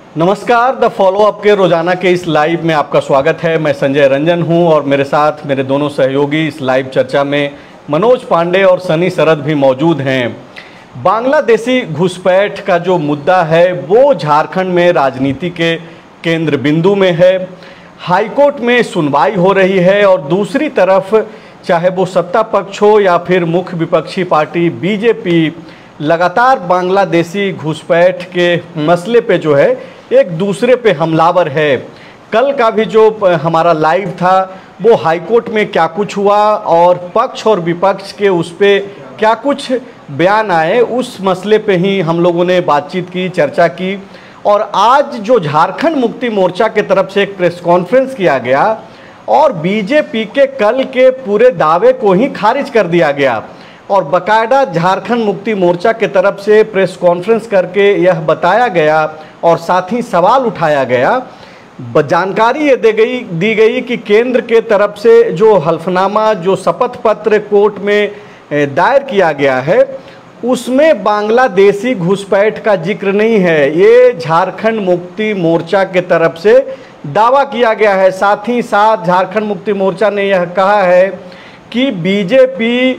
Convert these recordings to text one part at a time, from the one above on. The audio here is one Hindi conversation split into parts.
नमस्कार, द फॉलो अप के रोजाना के इस लाइव में आपका स्वागत है। मैं संजय रंजन हूं और मेरे साथ मेरे दोनों सहयोगी इस लाइव चर्चा में मनोज पांडे और सनी शरद भी मौजूद हैं। बांग्लादेशी घुसपैठ का जो मुद्दा है वो झारखंड में राजनीति के केंद्र बिंदु में है। हाईकोर्ट में सुनवाई हो रही है और दूसरी तरफ चाहे वो सत्ता पक्ष हो या फिर मुख्य विपक्षी पार्टी बीजेपी लगातार बांग्लादेशी घुसपैठ के मसले पे जो है एक दूसरे पे हमलावर है। कल का भी जो हमारा लाइव था वो हाईकोर्ट में क्या कुछ हुआ और पक्ष और विपक्ष के उस पे क्या कुछ बयान आए, उस मसले पे ही हम लोगों ने बातचीत की, चर्चा की। और आज जो झारखंड मुक्ति मोर्चा के तरफ से एक प्रेस कॉन्फ्रेंस किया गया और बीजेपी के कल के पूरे दावे को ही खारिज कर दिया गया और बाकायदा झारखंड मुक्ति मोर्चा के तरफ से प्रेस कॉन्फ्रेंस करके यह बताया गया और साथ ही सवाल उठाया गया, जानकारी ये दी गई कि केंद्र के तरफ से जो हल्फनामा, जो शपथ पत्र कोर्ट में दायर किया गया है उसमें बांग्लादेशी घुसपैठ का जिक्र नहीं है। ये झारखंड मुक्ति मोर्चा के तरफ से दावा किया गया है। साथ ही साथ झारखंड मुक्ति मोर्चा ने यह कहा है कि बीजेपी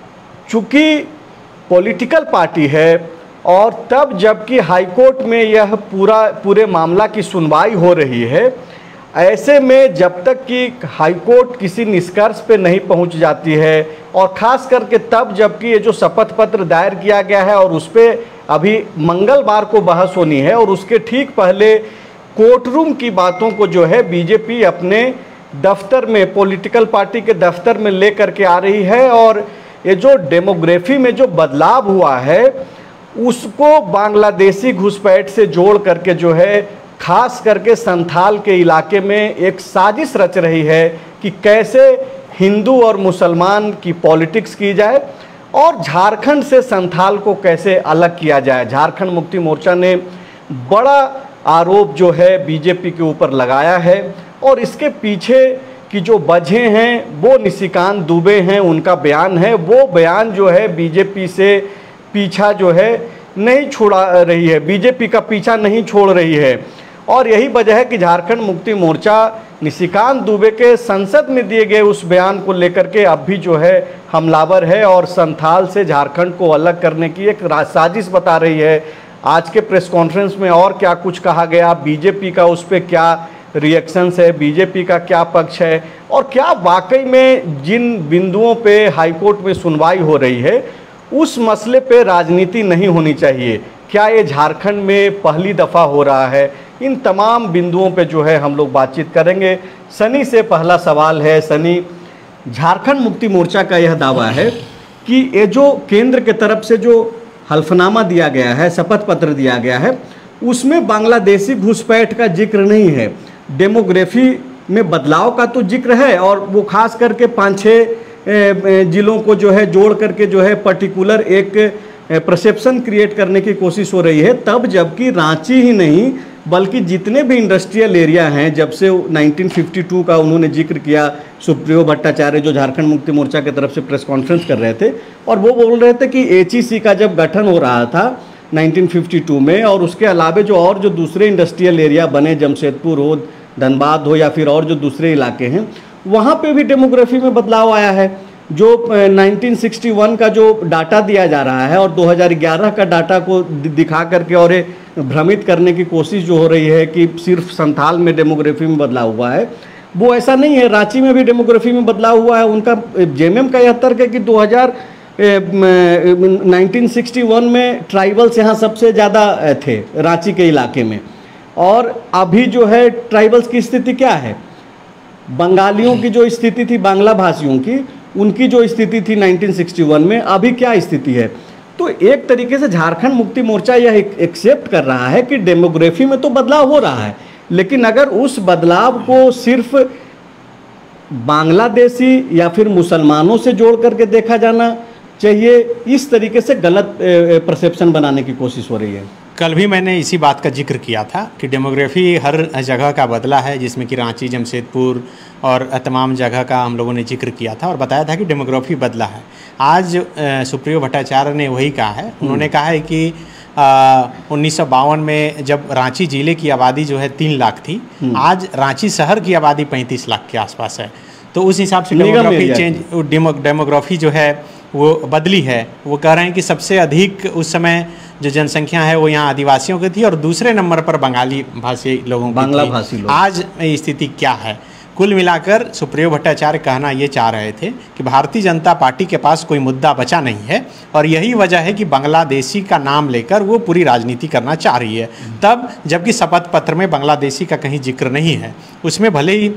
चूँकि पॉलिटिकल पार्टी है और तब जबकि हाईकोर्ट में यह पूरे मामला की सुनवाई हो रही है, ऐसे में जब तक कि हाईकोर्ट किसी निष्कर्ष पे नहीं पहुंच जाती है और ख़ास करके तब जबकि ये जो शपथ पत्र दायर किया गया है और उस पर अभी मंगलवार को बहस होनी है और उसके ठीक पहले कोर्ट रूम की बातों को जो है बीजेपी अपने दफ्तर में, पॉलिटिकल पार्टी के दफ्तर में ले करके आ रही है। और ये जो डेमोग्राफी में जो बदलाव हुआ है उसको बांग्लादेशी घुसपैठ से जोड़ करके जो है खास करके संथाल के इलाके में एक साजिश रच रही है कि कैसे हिंदू और मुसलमान की पॉलिटिक्स की जाए और झारखंड से संथाल को कैसे अलग किया जाए। झारखंड मुक्ति मोर्चा ने बड़ा आरोप जो है बीजेपी के ऊपर लगाया है और इसके पीछे कि जो वजह हैं वो निशिकांत दुबे हैं, उनका बयान है। वो बयान जो है बीजेपी से पीछा जो है नहीं छोड़ा रही है, बीजेपी का पीछा नहीं छोड़ रही है और यही वजह है कि झारखंड मुक्ति मोर्चा निशिकांत दुबे के संसद में दिए गए उस बयान को लेकर के अब भी जो है हमलावर है और संथाल से झारखंड को अलग करने की एक साजिश बता रही है। आज के प्रेस कॉन्फ्रेंस में और क्या कुछ कहा गया, बीजेपी का उस पर क्या रिएक्शंस है, बीजेपी का क्या पक्ष है और क्या वाकई में जिन बिंदुओं पे हाईकोर्ट में सुनवाई हो रही है उस मसले पे राजनीति नहीं होनी चाहिए, क्या ये झारखंड में पहली दफ़ा हो रहा है, इन तमाम बिंदुओं पे जो है हम लोग बातचीत करेंगे। सनी से पहला सवाल है। सनी, झारखंड मुक्ति मोर्चा का यह दावा है कि ये जो केंद्र के तरफ से जो हल्फनामा दिया गया है, शपथ पत्र दिया गया है, उसमें बांग्लादेशी घुसपैठ का जिक्र नहीं है, डेमोग्राफी में बदलाव का तो जिक्र है और वो खास करके 5-6 जिलों को जो है जोड़ करके जो है पर्टिकुलर एक परसेप्शन क्रिएट करने की कोशिश हो रही है। तब जबकि रांची ही नहीं बल्कि जितने भी इंडस्ट्रियल एरिया हैं, जब से 1952 का उन्होंने जिक्र किया, सुप्रियो भट्टाचार्य जो झारखंड मुक्ति मोर्चा की तरफ से प्रेस कॉन्फ्रेंस कर रहे थे और वो बोल रहे थे कि एचईसी का जब गठन हो रहा था 1952 में और उसके अलावे जो दूसरे इंडस्ट्रियल एरिया बने, जमशेदपुर हो, धनबाद हो या फिर और जो दूसरे इलाके हैं, वहाँ पे भी डेमोग्राफी में बदलाव आया है। जो 1961 का जो डाटा दिया जा रहा है और 2011 का डाटा को दिखा करके और ये भ्रमित करने की कोशिश जो हो रही है कि सिर्फ संथाल में डेमोग्राफी में बदलाव हुआ है, वो ऐसा नहीं है। रांची में भी डेमोग्राफी में बदलाव हुआ है। उनका जेएमएम का यह तर्क है कि 1961 में ट्राइबल्स यहाँ सबसे ज़्यादा थे रांची के इलाके में और अभी जो है ट्राइबल्स की स्थिति क्या है, बंगालियों की जो स्थिति थी, बांग्ला भाषियों की, उनकी जो स्थिति थी 1961 में, अभी क्या स्थिति है। तो एक तरीके से झारखंड मुक्ति मोर्चा यह एक्सेप्ट कर रहा है कि डेमोग्राफी में तो बदलाव हो रहा है, लेकिन अगर उस बदलाव को सिर्फ बांग्लादेशी या फिर मुसलमानों से जोड़ करके देखा जाना चाहिए, इस तरीके से गलत परसेप्शन बनाने की कोशिश हो रही है। कल भी मैंने इसी बात का जिक्र किया था कि डेमोग्राफी हर जगह का बदला है, जिसमें कि रांची, जमशेदपुर और तमाम जगह का हम लोगों ने जिक्र किया था और बताया था कि डेमोग्राफी बदला है। आज सुप्रियो भट्टाचार्य ने वही कहा है। उन्होंने कहा है कि 1952 में जब रांची जिले की आबादी जो है 3 लाख थी, आज रांची शहर की आबादी 35 लाख के आसपास है। तो उस हिसाब से डेमोग्राफी जो है वो बदली है। वो कह रहे हैं कि सबसे अधिक उस समय जो जनसंख्या है वो यहाँ आदिवासियों की थी और दूसरे नंबर पर बंगाली भाषी लोगों की बांग्ला थी। भाषी लोग। आज स्थिति क्या है? कुल मिलाकर सुप्रियो भट्टाचार्य कहना ये चाह रहे थे कि भारतीय जनता पार्टी के पास कोई मुद्दा बचा नहीं है और यही वजह है कि बांग्लादेशी का नाम लेकर वो पूरी राजनीति करना चाह रही है। तब जबकि शपथ पत्र में बांग्लादेशी का कहीं जिक्र नहीं है, उसमें भले ही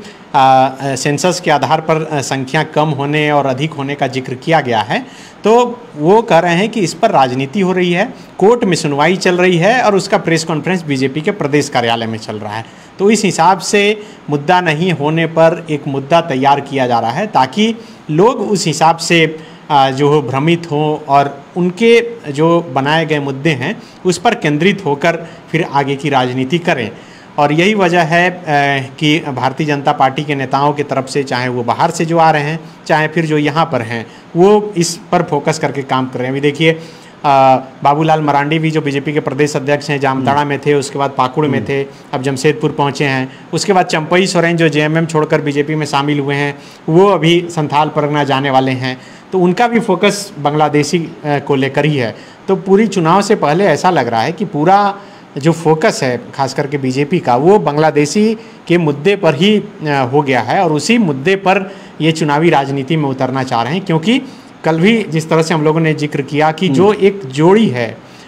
सेंसस के आधार पर संख्या कम होने और अधिक होने का जिक्र किया गया है, तो वो कह रहे हैं कि इस पर राजनीति हो रही है, कोर्ट में सुनवाई चल रही है और उसका प्रेस कॉन्फ्रेंस बीजेपी के प्रदेश कार्यालय में चल रहा है। तो इस हिसाब से मुद्दा नहीं होने पर एक मुद्दा तैयार किया जा रहा है ताकि लोग उस हिसाब से जो भ्रमित हों और उनके जो बनाए गए मुद्दे हैं उस पर केंद्रित होकर फिर आगे की राजनीति करें। और यही वजह है कि भारतीय जनता पार्टी के नेताओं की तरफ से, चाहे वो बाहर से जो आ रहे हैं चाहे फिर जो यहाँ पर हैं, वो इस पर फोकस करके काम कर रहे हैं। अभी देखिए बाबूलाल मरांडी भी जो बीजेपी के प्रदेश अध्यक्ष हैं, जामताड़ा में थे, उसके बाद पाकुड़ में थे, अब जमशेदपुर पहुँचे हैं। उसके बाद चंपई सोरेन जो जेएमएम छोड़कर बीजेपी में शामिल हुए हैं, वो अभी संथाल परगना जाने वाले हैं। तो उनका भी फोकस बांग्लादेशी को लेकर ही है। तो पूरी चुनाव से पहले ऐसा लग रहा है कि पूरा जो फोकस है खास करके बीजेपी का, वो बांग्लादेशी के मुद्दे पर ही हो गया है और उसी मुद्दे पर ये चुनावी राजनीति में उतरना चाह रहे हैं। क्योंकि कल भी जिस तरह से हम लोगों ने जिक्र किया कि जो एक जोड़ी है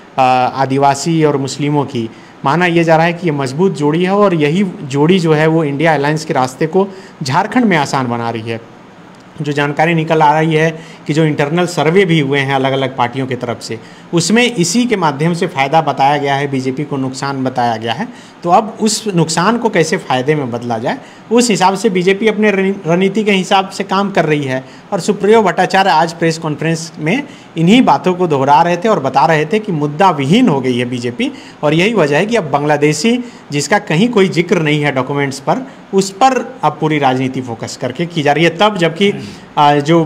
आदिवासी और मुस्लिमों की, माना यह जा रहा है कि ये मजबूत जोड़ी है और यही जोड़ी जो है वो इंडिया अलायंस के रास्ते को झारखंड में आसान बना रही है। जो जानकारी निकल आ रही है कि जो इंटरनल सर्वे भी हुए हैं अलग अलग पार्टियों की तरफ से, उसमें इसी के माध्यम से फ़ायदा बताया गया है, बीजेपी को नुकसान बताया गया है। तो अब उस नुकसान को कैसे फ़ायदे में बदला जाए, उस हिसाब से बीजेपी अपने रणनीति के हिसाब से काम कर रही है। और सुप्रियो भट्टाचार्य आज प्रेस कॉन्फ्रेंस में इन्हीं बातों को दोहरा रहे थे और बता रहे थे कि मुद्दा विहीन हो गई है बीजेपी और यही वजह है कि अब बांग्लादेशी जिसका कहीं कोई जिक्र नहीं है डॉक्यूमेंट्स पर, उस पर अब पूरी राजनीति फोकस करके की जा रही है। तब जबकि जो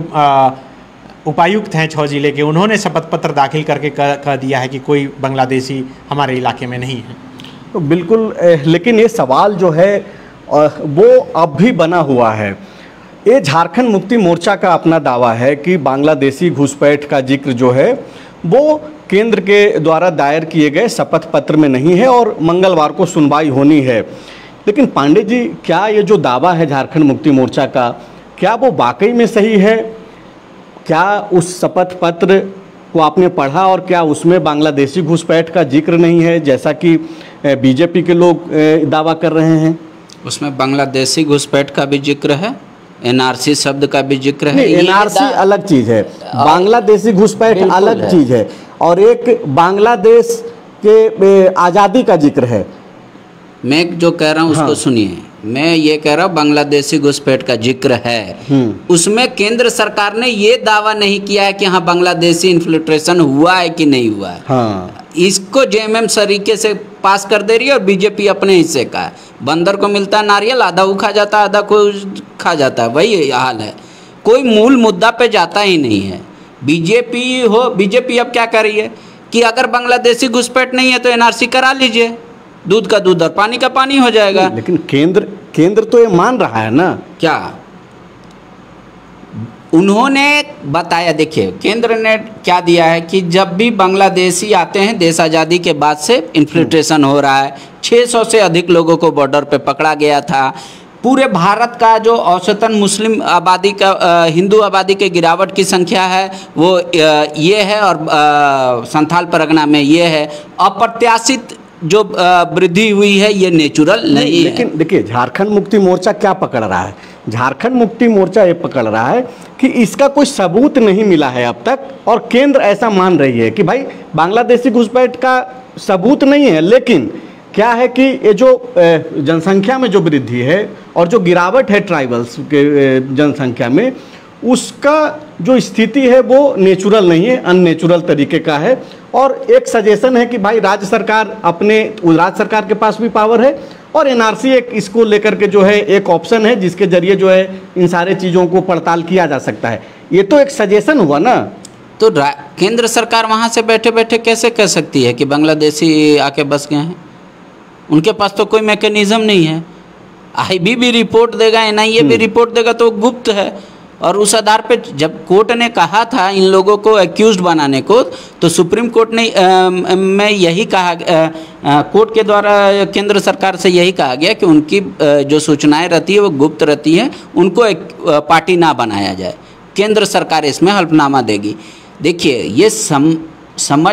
उपायुक्त हैं 6 जिले के, उन्होंने शपथ पत्र दाखिल करके कह दिया है कि कोई बांग्लादेशी हमारे इलाके में नहीं है। तो बिल्कुल, लेकिन ये सवाल जो है वो अब भी बना हुआ है। ये झारखंड मुक्ति मोर्चा का अपना दावा है कि बांग्लादेशी घुसपैठ का जिक्र जो है वो केंद्र के द्वारा दायर किए गए शपथ पत्र में नहीं है और मंगलवार को सुनवाई होनी है। लेकिन पांडे जी, क्या ये जो दावा है झारखंड मुक्ति मोर्चा का, क्या वो वाकई में सही है? क्या उस शपथ पत्र को आपने पढ़ा और क्या उसमें बांग्लादेशी घुसपैठ का जिक्र नहीं है जैसा कि बीजेपी के लोग दावा कर रहे हैं? उसमें बांग्लादेशी घुसपैठ का भी जिक्र है, एनआरसी शब्द का भी जिक्र है। एनआरसी अलग चीज़ है, बांग्लादेशी घुसपैठ अलग चीज़ है और एक बांग्लादेश के आज़ादी का जिक्र है। मैं जो कह रहा हूँ उसको सुनिए। मैं ये कह रहा हूँ बांग्लादेशी घुसपैठ का जिक्र है, उसमें केंद्र सरकार ने ये दावा नहीं किया है कि हाँ बांग्लादेशी इन्फिल्ट्रेशन हुआ है कि नहीं हुआ है। हाँ। इसको जेएमएम तरीके से पास कर दे रही है और बीजेपी अपने हिस्से का है। बंदर को मिलता है नारियल, आधा वो खा जाता है, आधा को खा जाता है, वही हाल है। कोई मूल मुद्दा पे जाता ही नहीं है। बीजेपी अब क्या कर रही है कि अगर बांग्लादेशी घुसपैठ नहीं है तो एनआरसी करा लीजिए, दूध का दूध और पानी का पानी हो जाएगा। लेकिन केंद्र तो ये मान रहा है ना। क्या उन्होंने बताया, देखिए केंद्र ने क्या दिया है कि जब भी बांग्लादेशी आते हैं देश आज़ादी के बाद से इन्फिल्ट्रेशन हो रहा है। 600 से अधिक लोगों को बॉर्डर पे पकड़ा गया था। पूरे भारत का जो औसतन मुस्लिम आबादी का हिंदू आबादी के गिरावट की संख्या है वो ये है और संथाल परगना में ये है। अप्रत्याशित जो वृद्धि हुई है ये नेचुरल नहीं है। लेकिन देखिए झारखंड मुक्ति मोर्चा क्या पकड़ रहा है, झारखंड मुक्ति मोर्चा ये पकड़ रहा है कि इसका कोई सबूत नहीं मिला है अब तक और केंद्र ऐसा मान रही है कि भाई बांग्लादेशी घुसपैठ का सबूत नहीं है। लेकिन क्या है कि ये जो जनसंख्या में जो वृद्धि है और जो गिरावट है ट्राइबल्स के जनसंख्या में, उसका जो स्थिति है वो नेचुरल नहीं है, अननेचुरल तरीके का है। और एक सजेशन है कि भाई राज्य सरकार के पास भी पावर है और एनआरसी एक इसको लेकर के जो है एक ऑप्शन है जिसके जरिए जो है इन सारे चीज़ों को पड़ताल किया जा सकता है। ये तो एक सजेशन हुआ ना। तो केंद्र सरकार वहाँ से बैठे बैठे कैसे कह सकती है कि बांग्लादेशी आके बस गए हैं? उनके पास तो कोई मैकेनिज्म नहीं है। आईबी भी रिपोर्ट देगा, एनआईए भी रिपोर्ट देगा, तो गुप्त है। और उस आधार पे जब कोर्ट ने कहा था इन लोगों को एक्यूज्ड बनाने को, तो सुप्रीम कोर्ट ने में यही कहा, कोर्ट के द्वारा केंद्र सरकार से यही कहा गया कि उनकी जो सूचनाएं रहती है वो गुप्त रहती है, उनको एक पार्टी ना बनाया जाए। केंद्र सरकार इसमें हल्फनामा देगी। देखिए, ये समझ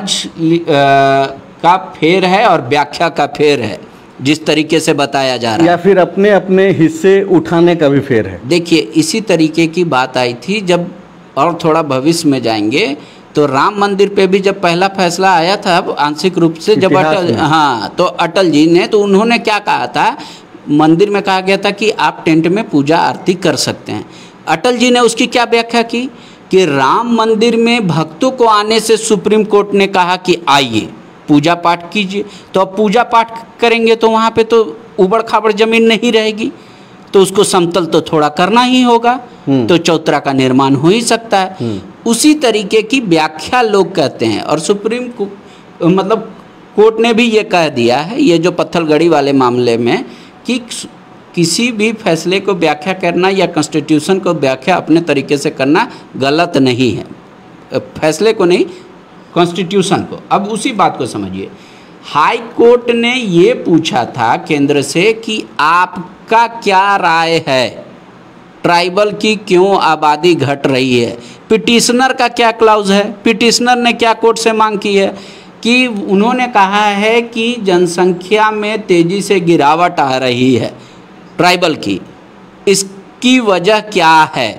का फेर है और व्याख्या का फेर है, जिस तरीके से बताया जा रहा है, या फिर अपने अपने हिस्से उठाने का भी फेर है। देखिए, इसी तरीके की बात आई थी जब, और थोड़ा भविष्य में जाएंगे तो राम मंदिर पे भी जब पहला फैसला आया था आंशिक रूप से, जब तो अटल जी ने, तो उन्होंने क्या कहा था, मंदिर में कहा गया था कि आप टेंट में पूजा आरती कर सकते हैं। अटल जी ने उसकी क्या व्याख्या की कि राम मंदिर में भक्तों को आने से सुप्रीम कोर्ट ने कहा कि आइए पूजा पाठ कीजिए। तो अब पूजा पाठ करेंगे तो वहाँ पे तो उबड़ खाबड़ जमीन नहीं रहेगी, तो उसको समतल तो थोड़ा करना ही होगा, तो चौतरा का निर्माण हो ही सकता है। उसी तरीके की व्याख्या लोग कहते हैं, और सुप्रीम मतलब कोर्ट ने भी ये कह दिया है, ये जो पत्थलगड़ी वाले मामले में, कि किसी भी फैसले को व्याख्या करना या कॉन्स्टिट्यूशन को व्याख्या अपने तरीके से करना गलत नहीं है, फैसले को नहीं, कॉन्स्टिट्यूशन को। अब उसी बात को समझिए, हाई कोर्ट ने ये पूछा था केंद्र से कि आपका क्या राय है, ट्राइबल की क्यों आबादी घट रही है। पिटिशनर का क्या क्लाउज है, पिटिशनर ने क्या कोर्ट से मांग की है कि उन्होंने कहा है कि जनसंख्या में तेज़ी से गिरावट आ रही है ट्राइबल की, इसकी वजह क्या है।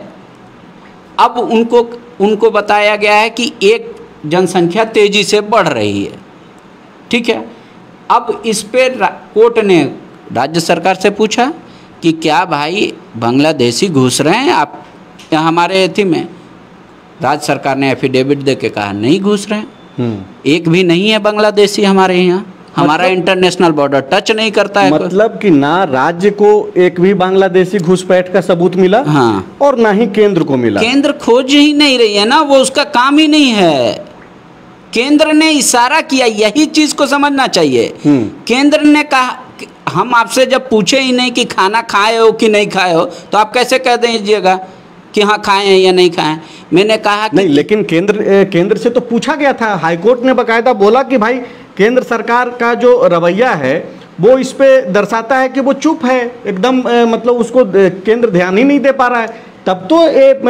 अब उनको बताया गया है कि एक जनसंख्या तेज़ी से बढ़ रही है, ठीक है। अब इस पे कोर्ट ने राज्य सरकार से पूछा कि क्या भाई बांग्लादेशी घुस रहे हैं आप हमारे एथी में। राज्य सरकार ने एफिडेविट दे के कहा नहीं घुस रहे हैं, एक भी नहीं है बांग्लादेशी हमारे यहाँ, हमारा इंटरनेशनल बॉर्डर टच नहीं करता है। मतलब कि ना राज्य को एक भी बांग्लादेशी घुसपैठ का सबूत मिला, हाँ, और ना ही केंद्र को मिला। केंद्र खोज ही नहीं रही है ना, वो उसका काम ही नहीं है। केंद्र ने इशारा किया, यही चीज को समझना चाहिए। केंद्र ने कहा, हम आपसे जब पूछे ही नहीं कि खाना खाए हो कि नहीं खाए हो, तो आप कैसे कह दीजिएगा कि हाँ खाए हैं या नहीं खाए हैं। मैंने कहा कि नहीं, लेकिन केंद्र से तो पूछा गया था, हाईकोर्ट ने बकायदा बोला कि भाई केंद्र सरकार का जो रवैया है वो इस पे दर्शाता है कि वो चुप है एकदम, मतलब उसको केंद्र ध्यान ही नहीं दे पा रहा है। तब तो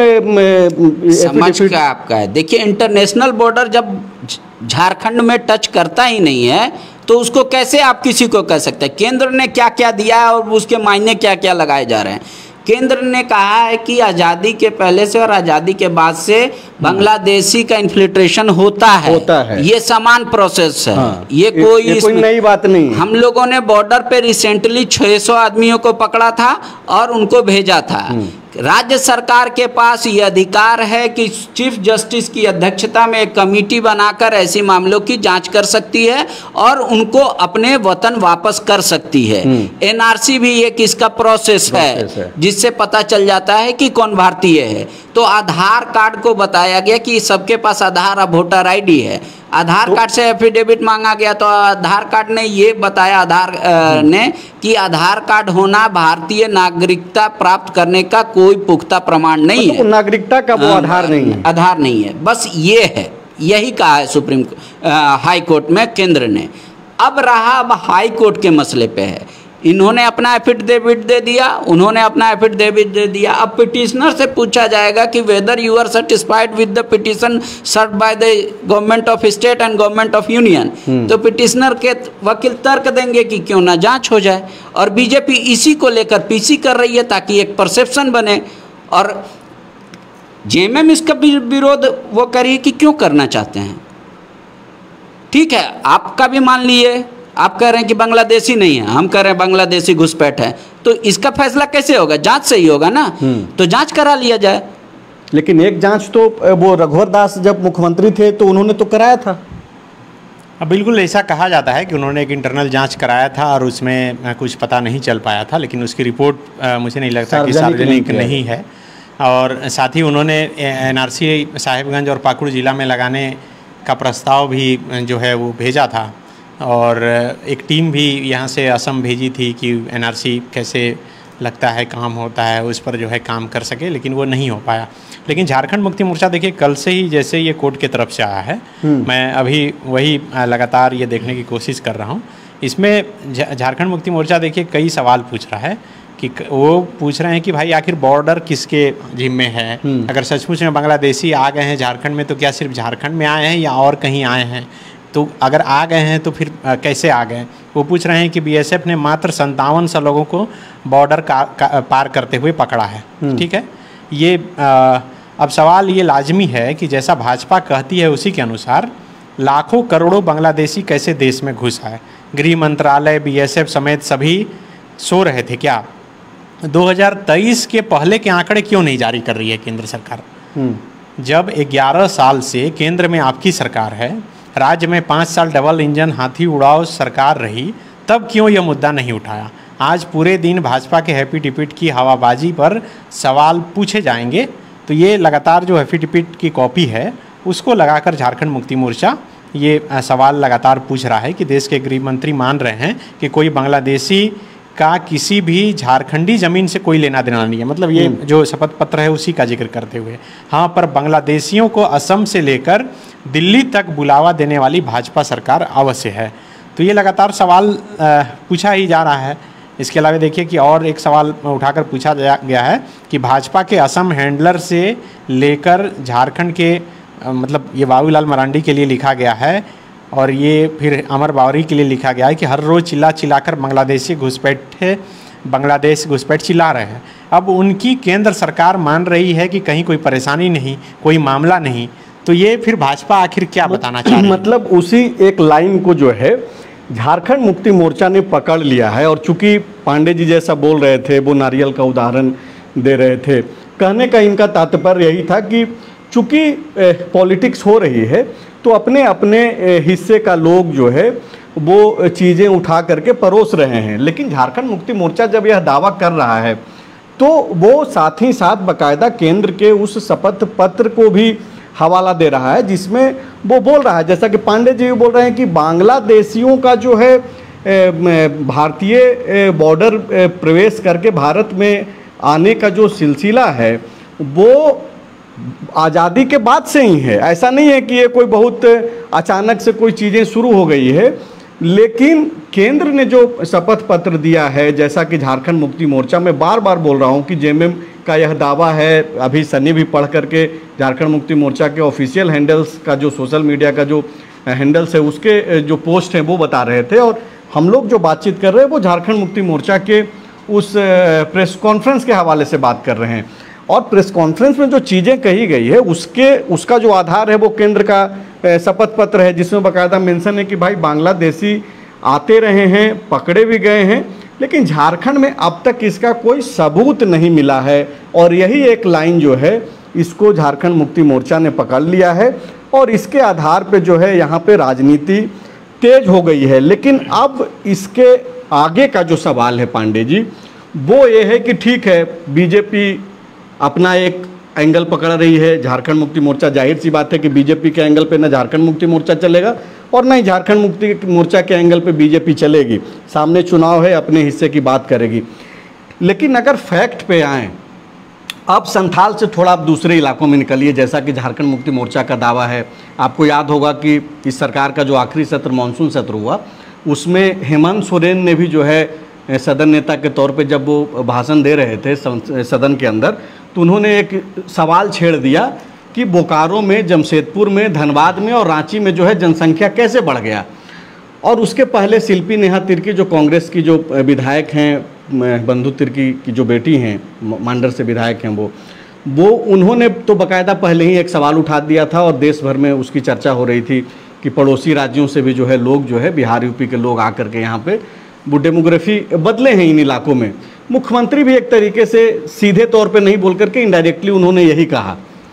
समझ का आपका है। देखिए, इंटरनेशनल बॉर्डर जब झारखंड में टच करता ही नहीं है तो उसको कैसे आप किसी को कह सकते हैं। केंद्र ने क्या क्या दिया है और उसके मायने क्या क्या लगाए जा रहे हैं। केंद्र ने कहा है कि आज़ादी के पहले से और आज़ादी के बाद से बांग्लादेशी का इन्फिल्ट्रेशन होता है। ये समान प्रोसेस है। हाँ, ये कोई नई बात नहीं। हम लोगों ने बॉर्डर पे रिसेंटली 600 आदमियों को पकड़ा था और उनको भेजा था। राज्य सरकार के पास ये अधिकार है कि चीफ जस्टिस की अध्यक्षता में एक कमेटी बनाकर ऐसी मामलों की जांच कर सकती है और उनको अपने वतन वापस कर सकती है। एनआरसी भी एक इसका प्रोसेस है जिससे पता चल जाता है कि कौन भारतीय है। तो आधार कार्ड को बताया गया कि सबके पास आधार और वोटर आईडी है। आधार कार्ड से एफिडेविट मांगा गया तो आधार कार्ड ने ये बताया, आधार ने, कि आधार कार्ड होना भारतीय नागरिकता प्राप्त करने का कोई पुख्ता प्रमाण नहीं है। नागरिकता का वो आधार नहीं है, आधार नहीं है, बस ये है। यही कहा है सुप्रीम हाई कोर्ट में केंद्र ने। अब रहा अब हाई कोर्ट के मसले पे है। इन्होंने अपना एफिडेविट दे दिया, उन्होंने अपना एफिडेविट दे दिया। अब पिटिशनर से पूछा जाएगा कि whether you are satisfied with the petition serve by the government of state and government of union. तो पिटिशनर के वकील तर्क देंगे कि क्यों ना जांच हो जाए। और बीजेपी इसी को लेकर पीसी कर रही है ताकि एक परसेप्शन बने। और जेएमएम इसका विरोध वो करिए कि क्यों करना चाहते हैं। ठीक है, आपका भी मान लिए, आप कह रहे हैं कि बांग्लादेशी नहीं है, हम कह रहे हैं बांग्लादेशी घुसपैठ है, तो इसका फैसला कैसे होगा? जांच से ही होगा ना। तो जांच करा लिया जाए। लेकिन एक जांच तो वो रघुवर दास जब मुख्यमंत्री थे तो उन्होंने तो कराया था। बिल्कुल ऐसा कहा जाता है कि उन्होंने एक इंटरनल जांच कराया था और उसमें कुछ पता नहीं चल पाया था, लेकिन उसकी रिपोर्ट मुझे नहीं लगता कि सार्वजनिक नहीं है। और साथ ही उन्होंने एनआरसी साहिबगंज और पाकुड़ ज़िला में लगाने का प्रस्ताव भी जो है वो भेजा था, और एक टीम भी यहाँ से असम भेजी थी कि एनआरसी कैसे लगता है, काम होता है, उस पर जो है काम कर सके, लेकिन वो नहीं हो पाया। लेकिन झारखंड मुक्ति मोर्चा देखिए कल से ही जैसे ये कोर्ट की तरफ से आया है, मैं अभी वही लगातार ये देखने की कोशिश कर रहा हूँ। इसमें झारखंड मुक्ति मोर्चा देखिए कई सवाल पूछ रहा है कि वो पूछ रहे हैं कि भाई आखिर बॉर्डर किसके जिम्मे है, अगर सचमुच में बांग्लादेशी आ गए हैं झारखंड में तो क्या सिर्फ झारखंड में आए हैं या और कहीं आए हैं, तो अगर आ गए हैं तो फिर कैसे आ गए। वो पूछ रहे हैं कि बीएसएफ ने मात्र 57 लोगों को बॉर्डर पार करते हुए पकड़ा है। ठीक है, ये अब सवाल ये लाजमी है कि जैसा भाजपा कहती है उसी के अनुसार लाखों करोड़ों बांग्लादेशी कैसे देश में घुस आए। गृह मंत्रालय, बीएसएफ समेत सभी सो रहे थे क्या? 2023 के पहले के आंकड़े क्यों नहीं जारी कर रही है केंद्र सरकार? जब 11 साल से केंद्र में आपकी सरकार है, राज्य में 5 साल डबल इंजन हाथी उड़ाओ सरकार रही, तब क्यों यह मुद्दा नहीं उठाया? आज पूरे दिन भाजपा के हैप्पी टिपिट की हवाबाजी पर सवाल पूछे जाएंगे, तो ये लगातार जो हैप्पी टिपिट की कॉपी है उसको लगाकर झारखंड मुक्ति मोर्चा ये सवाल लगातार पूछ रहा है कि देश के गृह मंत्री मान रहे हैं कि कोई बांग्लादेशी का किसी भी झारखंडी ज़मीन से कोई लेना देना नहीं है। मतलब ये जो शपथ पत्र है उसी का जिक्र करते हुए, हाँ, पर बांग्लादेशियों को असम से लेकर दिल्ली तक बुलावा देने वाली भाजपा सरकार अवश्य है। तो ये लगातार सवाल पूछा ही जा रहा है। इसके अलावा देखिए कि और एक सवाल उठाकर पूछा गया है कि भाजपा के असम हैंडलर से लेकर झारखंड के मतलब ये बाबूलाल मरांडी के लिए लिखा गया है, और ये फिर अमर बावरी के लिए लिखा गया है कि हर रोज़ चिल्लाकर बांग्लादेशी बांग्लादेश घुसपैठ चिल्ला रहे हैं। अब उनकी केंद्र सरकार मान रही है कि कहीं कोई परेशानी नहीं, कोई मामला नहीं, तो ये फिर भाजपा आखिर क्या बताना चाह रही है? मतलब उसी एक लाइन को जो है झारखंड मुक्ति मोर्चा ने पकड़ लिया है, और चूंकि पांडे जी जैसा बोल रहे थे, वो नारियल का उदाहरण दे रहे थे, कहने का इनका तात्पर्य यही था कि चूंकि पॉलिटिक्स हो रही है तो अपने अपने हिस्से का लोग जो है वो चीज़ें उठा करके परोस रहे हैं। लेकिन झारखंड मुक्ति मोर्चा जब यह दावा कर रहा है तो वो साथ ही साथ बाकायदा केंद्र के उस शपथ पत्र को भी हवाला दे रहा है, जिसमें वो बोल रहा है, जैसा कि पांडे जी बोल रहे हैं कि बांग्लादेशियों का जो है भारतीय बॉर्डर प्रवेश करके भारत में आने का जो सिलसिला है वो आज़ादी के बाद से ही है। ऐसा नहीं है कि ये कोई बहुत अचानक से कोई चीज़ें शुरू हो गई है, लेकिन केंद्र ने जो शपथ पत्र दिया है, जैसा कि झारखंड मुक्ति मोर्चा, में बार बार बोल रहा हूँ कि जेएमएम का यह दावा है। अभी सनी भी पढ़ करके झारखंड मुक्ति मोर्चा के ऑफिशियल हैंडल्स का जो सोशल मीडिया का जो हैंडल्स है उसके जो पोस्ट हैं वो बता रहे थे, और हम लोग जो बातचीत कर रहे हैं वो झारखंड मुक्ति मोर्चा के उस प्रेस कॉन्फ्रेंस के हवाले से बात कर रहे हैं। और प्रेस कॉन्फ्रेंस में जो चीज़ें कही गई है उसका जो आधार है वो केंद्र का शपथ पत्र है, जिसमें बाकायदा मेंशन है कि भाई बांग्लादेशी आते रहे हैं, पकड़े भी गए हैं, लेकिन झारखंड में अब तक इसका कोई सबूत नहीं मिला है। और यही एक लाइन जो है इसको झारखंड मुक्ति मोर्चा ने पकड़ लिया है, और इसके आधार पे जो है यहाँ पे राजनीति तेज हो गई है। लेकिन अब इसके आगे का जो सवाल है पांडे जी, वो ये है कि ठीक है, बीजेपी अपना एक एंगल पकड़ रही है, झारखंड मुक्ति मोर्चा, जाहिर सी बात है कि बीजेपी के एंगल पे ना झारखंड मुक्ति मोर्चा चलेगा और ना ही झारखंड मुक्ति मोर्चा के एंगल पे बीजेपी चलेगी। सामने चुनाव है, अपने हिस्से की बात करेगी। लेकिन अगर फैक्ट पे आएँ, अब संथाल से थोड़ा आप दूसरे इलाकों में निकलिए, जैसा कि झारखंड मुक्ति मोर्चा का दावा है। आपको याद होगा कि इस सरकार का जो आखिरी सत्र मानसून सत्र हुआ, उसमें हेमंत सोरेन ने भी जो है सदन नेता के तौर पे जब वो भाषण दे रहे थे सदन के अंदर, तो उन्होंने एक सवाल छेड़ दिया कि बोकारो में, जमशेदपुर में, धनबाद में और रांची में जो है जनसंख्या कैसे बढ़ गया। और उसके पहले शिल्पी नेहा तिर्की जो कांग्रेस की जो विधायक हैं, बंधु तिर्की की जो बेटी हैं, मांडर से विधायक हैं, वो उन्होंने तो बाकायदा पहले ही एक सवाल उठा दिया था और देश भर में उसकी चर्चा हो रही थी कि पड़ोसी राज्यों से भी जो है लोग जो है बिहार यूपी के लोग आकर के यहाँ पे वो डेमोग्राफी बदले हैं इन इलाकों में। मुख्यमंत्री भी एक तरीके से सीधे तौर पे नहीं बोल करके इनडायरेक्टली उन्होंने यही कहा।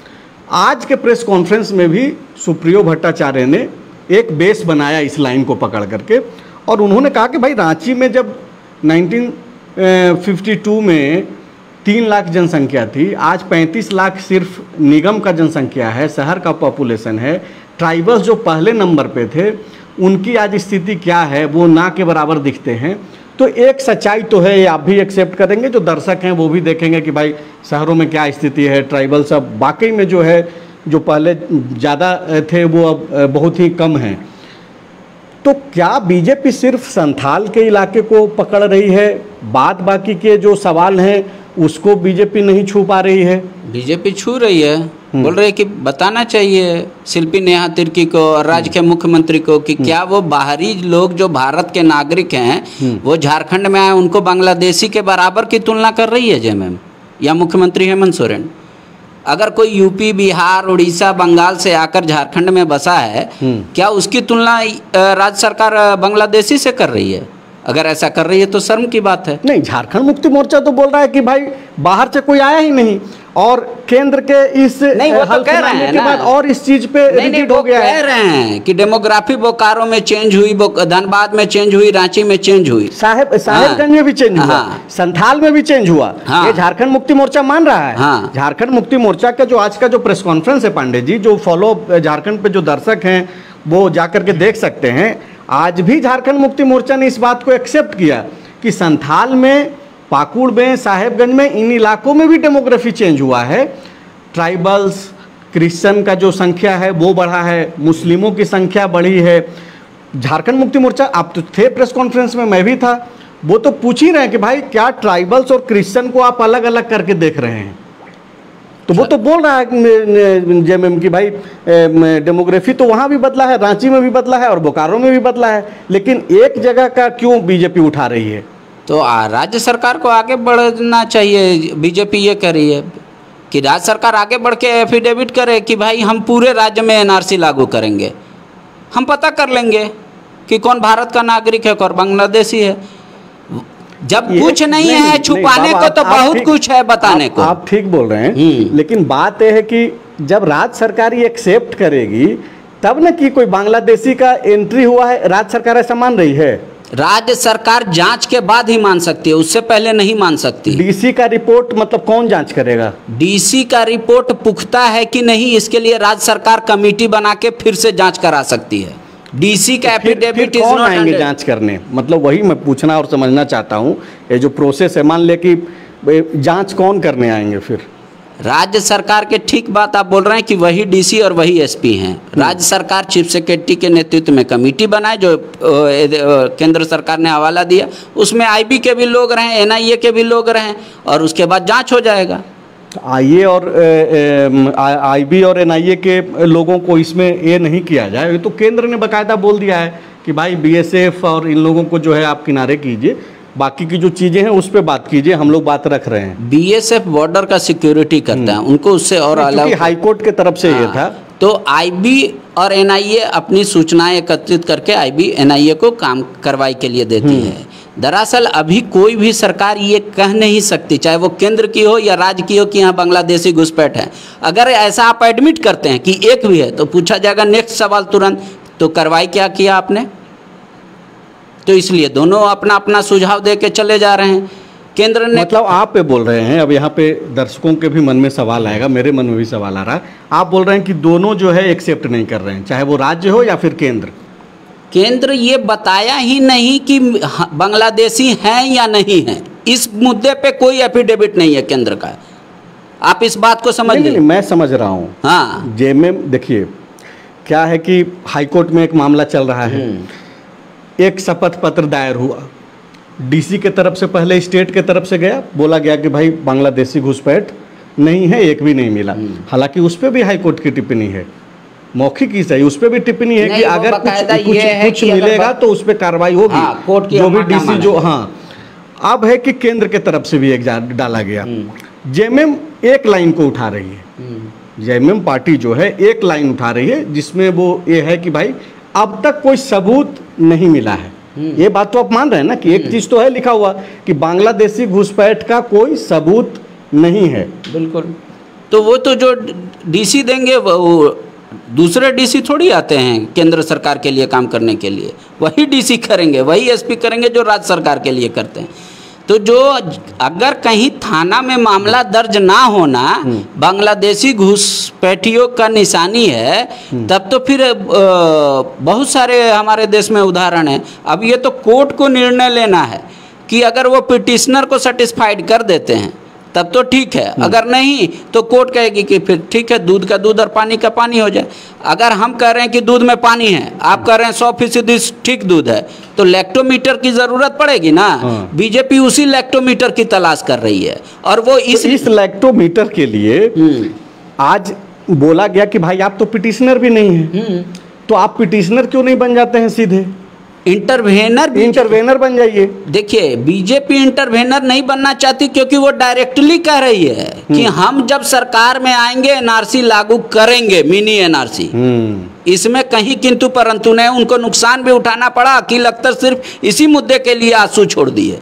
आज के प्रेस कॉन्फ्रेंस में भी सुप्रियो भट्टाचार्य ने एक बेस बनाया इस लाइन को पकड़ करके, और उन्होंने कहा कि भाई रांची में जब 1952 में 3 लाख जनसंख्या थी, आज 35 लाख सिर्फ निगम का जनसंख्या है, शहर का पॉपुलेशन है। ट्राइबल्स जो पहले नंबर पे थे उनकी आज स्थिति क्या है, वो ना के बराबर दिखते हैं। तो एक सच्चाई तो है, ये आप भी एक्सेप्ट करेंगे, जो दर्शक हैं वो भी देखेंगे कि भाई शहरों में क्या स्थिति है, ट्राइबल्स अब वाकई में जो है, जो पहले ज़्यादा थे वो अब बहुत ही कम हैं। तो क्या बीजेपी सिर्फ संथाल के इलाके को पकड़ रही है, बाद बाकी के जो सवाल हैं उसको बीजेपी नहीं छू पा रही है? बीजेपी छू रही है, बोल रही है कि बताना चाहिए शिल्पी नेहा तिर्की को और राज्य के मुख्यमंत्री को कि क्या वो बाहरी लोग जो भारत के नागरिक हैं वो झारखंड में आए उनको बांग्लादेशी के बराबर की तुलना कर रही है जेएमएम या मुख्यमंत्री हेमंत सोरेन? अगर कोई यूपी, बिहार, उड़ीसा, बंगाल से आकर झारखंड में बसा है, क्या उसकी तुलना राज्य सरकार बांग्लादेशी से कर रही है? अगर ऐसा कर रही है तो शर्म की बात है। नहीं, झारखंड मुक्ति मोर्चा तो बोल रहा है कि भाई बाहर से कोई आया ही नहीं, और केंद्र के इस नहीं, वो तो कह रहे हैं के बाद और इस चीज पे रिपीट हो गया है। कह रहे हैं कि डेमोग्राफी बोकारो में चेंज हुई, धनबाद में चेंज हुई, रांची में चेंज हुई, साहेबगंज में भी चेंज हुआ, संथाल में भी चेंज हुआ। ये झारखंड मुक्ति मोर्चा मान रहा है। झारखंड मुक्ति मोर्चा का जो आज का जो प्रेस कॉन्फ्रेंस है पांडे जी, जो फॉलो झारखंड पे जो दर्शक हैं वो जाकर के देख सकते हैं, आज भी झारखंड मुक्ति मोर्चा ने इस बात को एक्सेप्ट किया कि संथाल में, पाकुड़ में, साहेबगंज में, इन इलाकों में भी डेमोग्राफी चेंज हुआ है। ट्राइबल्स, क्रिश्चियन का जो संख्या है वो बढ़ा है, मुस्लिमों की संख्या बढ़ी है। झारखंड मुक्ति मोर्चा, आप तो थे प्रेस कॉन्फ्रेंस में, मैं भी था, वो तो पूछ ही रहे हैं कि भाई क्या ट्राइबल्स और क्रिश्चियन को आप अलग अलग करके देख रहे हैं? तो वो तो बोल रहा है जेएमएम की भाई डेमोग्राफी तो वहाँ भी बदला है, रांची में भी बदला है और बोकारो में भी बदला है, लेकिन एक जगह का क्यों बीजेपी उठा रही है? तो राज्य सरकार को आगे बढ़ना चाहिए। बीजेपी ये कह रही है कि राज्य सरकार आगे बढ़ के एफिडेविट करे कि भाई हम पूरे राज्य में एनआरसी लागू करेंगे, हम पता कर लेंगे कि कौन भारत का नागरिक है, कौन बांग्लादेशी है। जब कुछ नहीं है छुपाने को तो बहुत कुछ है बताने को। आप ठीक बोल रहे हैं, लेकिन बात यह है कि जब राज्य सरकार ये एक्सेप्ट करेगी तब न कि कोई बांग्लादेशी का एंट्री हुआ है, राज्य सरकार ऐसा मान रही है? राज्य सरकार जांच के बाद ही मान सकती है, उससे पहले नहीं मान सकती। डीसी का रिपोर्ट मतलब कौन जांच करेगा? डीसी का रिपोर्ट पुख्ता है कि नहीं, इसके लिए राज्य सरकार कमेटी बना के फिर से जांच करा सकती है। डीसी का एफिडेविट कौन आएंगे जांच करने? मतलब वही मैं पूछना और समझना चाहता हूँ, ये जो प्रोसेस है, मान ले कि जांच कौन करने आएंगे फिर? राज्य सरकार के, ठीक बात आप बोल रहे हैं कि वही डीसी और वही एसपी हैं। राज्य सरकार चीफ सेक्रेटरी के नेतृत्व में कमेटी बनाए, जो केंद्र सरकार ने हवाला दिया, उसमें आईबी के भी लोग रहें, एनआईए के भी लोग रहें, और उसके बाद जांच हो जाएगा। आईए और आईबी और एनआईए के लोगों को इसमें ये नहीं किया जाए, ये तो केंद्र ने बाकायदा बोल दिया है कि भाई बीएसएफ और इन लोगों को जो है आप किनारे कीजिए, बाकी की जो चीजें हैं उस पर बात कीजिए, हम लोग बात रख रहे हैं। बीएसएफ बॉर्डर का सिक्योरिटी करता है, उनको उससे और अलग हाईकोर्ट की तरफ से ये था। तो आईबी और एनआईए अपनी सूचनाएं एकत्रित करके आईबी एनआईए को काम कार्रवाई के लिए देती है। दरअसल अभी कोई भी सरकार ये कह नहीं सकती, चाहे वो केंद्र की हो या राज्य की हो, कि यहाँ बांग्लादेशी घुसपैठ है। अगर ऐसा आप एडमिट करते हैं कि एक भी है तो पूछा जाएगा नेक्स्ट सवाल तुरंत, तो कार्रवाई क्या किया आपने? तो इसलिए दोनों अपना अपना सुझाव दे के चले जा रहे हैं। केंद्र ने, मतलब आप पे बोल रहे हैं, अब यहाँ पे दर्शकों के भी मन में सवाल आएगा, मेरे मन में भी सवाल आ रहा है, आप बोल रहे हैं कि दोनों जो है एक्सेप्ट नहीं कर रहे हैं, चाहे वो राज्य हो या फिर केंद्र। केंद्र ये बताया ही नहीं कि बांग्लादेशी हैं या नहीं हैं। इस मुद्दे पे कोई एफिडेविट नहीं है केंद्र का। आप इस बात को समझ नहीं, मैं समझ रहा हूँ। हाँ, जेएमएम देखिए क्या है कि हाईकोर्ट में एक मामला चल रहा है, एक शपथ पत्र दायर हुआ, डीसी के तरफ से पहले स्टेट के तरफ से गया, बोला गया कि भाई बांग्लादेशी घुसपैठ नहीं है, एक भी नहीं मिला। हालांकि उस पर भी हाईकोर्ट की टिप्पणी है, मौखिक ही सही, उस पर भी टिप्पणी है कि अगर कुछ मिलेगा तो उस पर कार्रवाई होगी। हाँ, कोर्ट की जो भी डीसी जो, हाँ, अब है कि केंद्र के तरफ से भी एक डाला गया। जेएमएम एक लाइन को उठा रही है, जेएमएम पार्टी जो है एक लाइन उठा रही है, जिसमें वो ये है कि भाई अब तक कोई सबूत नहीं मिला है। ये बात तो आप मान रहे हैं ना कि एक चीज तो है लिखा हुआ कि बांग्लादेशी घुसपैठ का कोई सबूत नहीं है। बिल्कुल, तो वो तो जो डीसी देंगे वो दूसरे डीसी थोड़ी आते हैं केंद्र सरकार के लिए काम करने के लिए, वही डीसी करेंगे, वही एसपी करेंगे जो राज्य सरकार के लिए करते हैं। तो जो अगर कहीं थाना में मामला दर्ज ना होना बांग्लादेशी घुसपैठियों का निशानी है, तब तो फिर बहुत सारे हमारे देश में उदाहरण है। अब ये तो कोर्ट को निर्णय लेना है कि अगर वो पिटिशनर को सेटिस्फाइड कर देते हैं तब तो ठीक है, अगर नहीं तो कोर्ट कहेगी कि फिर ठीक है, दूध का दूध और पानी का पानी हो जाए। अगर हम कह रहे हैं कि दूध में पानी है, आप कह रहे हैं 100% ठीक दूध है, तो लैक्टोमीटर की जरूरत पड़ेगी ना। बीजेपी उसी लैक्टोमीटर की तलाश कर रही है और वो इस लैक्टोमीटर के लिए आज बोला गया कि भाई आप तो पिटिशनर भी नहीं है, तो आप पिटिशनर क्यों नहीं बन जाते हैं, सीधे इंटरवेनर बन जाइए। देखिए, बीजेपी इंटरवेनर नहीं बनना चाहती क्योंकि वो डायरेक्टली कह रही है कि हम जब सरकार में आएंगे एनआरसी लागू करेंगे, मिनी एनआरसी। इसमें कहीं किंतु परंतु नहीं, उनको नुकसान भी उठाना पड़ा। अकील अख्तर सिर्फ इसी मुद्दे के लिए आंसू छोड़ दिए,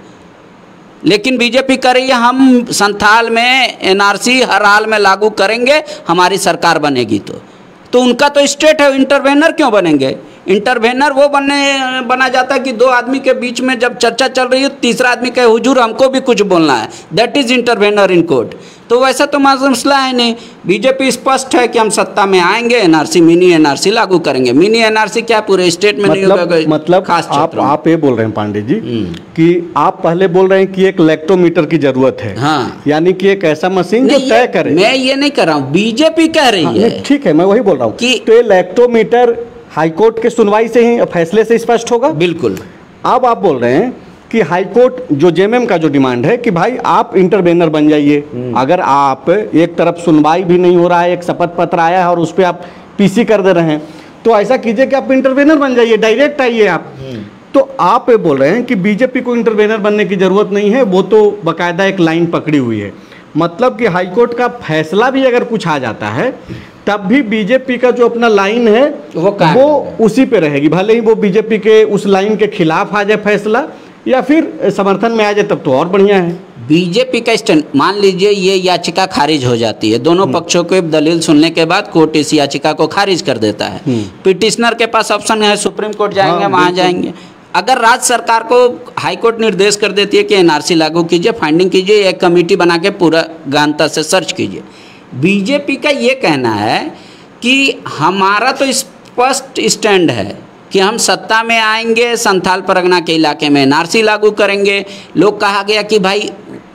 लेकिन बीजेपी कह रही है हम संथाल में एनआरसी हर हाल में लागू करेंगे, हमारी सरकार बनेगी। तो उनका तो स्टेट है, इंटरवेनर क्यों बनेंगे? इंटरवेनर वो बना जाता है कि दो आदमी के बीच में जब चर्चा चल रही है, तीसरा आदमी कहे हुजूर हमको भी कुछ बोलना है, that is intervener in court. तो वैसा तो मसला है नहीं। बीजेपी स्पष्ट है कि हम सत्ता में आएंगे, एनआरसी मिनी एनआरसी लागू करेंगे। मिनी एनआरसी क्या पूरे स्टेट में नहीं होगा? मतलब खास आप ये बोल रहे हैं पांडे जी कि आप पहले बोल रहे हैं कि एक लैक्टोमीटर की जरूरत है, हाँ, यानी कि एक ऐसा मशीन जो तय करे। मैं ये नहीं कर रहा हूँ, बीजेपी कह रही है। ठीक है, मैं वही बोल रहा हूँ कि तो ये लैक्टोमीटर हाईकोर्ट के सुनवाई से ही, फैसले से स्पष्ट होगा। बिल्कुल। अब आप बोल रहे हैं कि हाईकोर्ट जो जेएमएम का जो डिमांड है कि भाई आप इंटरवेनर बन जाइए। अगर आप एक तरफ सुनवाई भी नहीं हो रहा है, एक शपथ पत्र आया है और उस पर आप पीसी कर दे रहे हैं, तो ऐसा कीजिए कि आप इंटरवेनर बन जाइए, डायरेक्ट आइए आप। तो आप ये बोल रहे हैं कि बीजेपी को इंटरवेनर बनने की जरूरत नहीं है, वो तो बाकायदा एक लाइन पकड़ी हुई है। मतलब कि हाईकोर्ट का फैसला भी अगर कुछ आ जाता है तब भी बीजेपी का जो अपना लाइन है वो उसी पे रहेगी, भले ही वो बीजेपी के उस लाइन के खिलाफ आ जाए फैसला या फिर समर्थन में आ जाए, तब तो और बढ़िया है। बीजेपी का स्टैंड, मान लीजिए ये याचिका खारिज हो जाती है, दोनों पक्षों के दलील सुनने के बाद कोर्ट इस याचिका को खारिज कर देता है। पिटिशनर के पास ऑप्शन है, सुप्रीम कोर्ट जाएंगे, वहां जाएंगे। अगर राज्य सरकार को हाई कोर्ट निर्देश कर देती है कि एनआरसी लागू कीजिए, फाइंडिंग कीजिए, एक कमेटी बना के पूरा गहनता से सर्च कीजिए। बीजेपी का ये कहना है कि हमारा तो स्पष्ट स्टैंड है कि हम सत्ता में आएंगे, संथाल परगना के इलाके में एनआरसी लागू करेंगे। लोग कहा गया कि भाई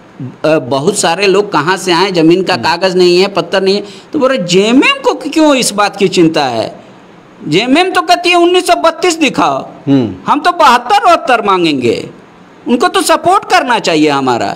बहुत सारे लोग कहाँ से आए, जमीन का कागज़ नहीं है, पत्थर नहीं है, तो बोले जेएमएम को क्यों इस बात की चिंता है? जेएमएम तो कहती है 1932 दिखाओ, हम तो 72 मांगेंगे, उनको तो सपोर्ट करना चाहिए हमारा।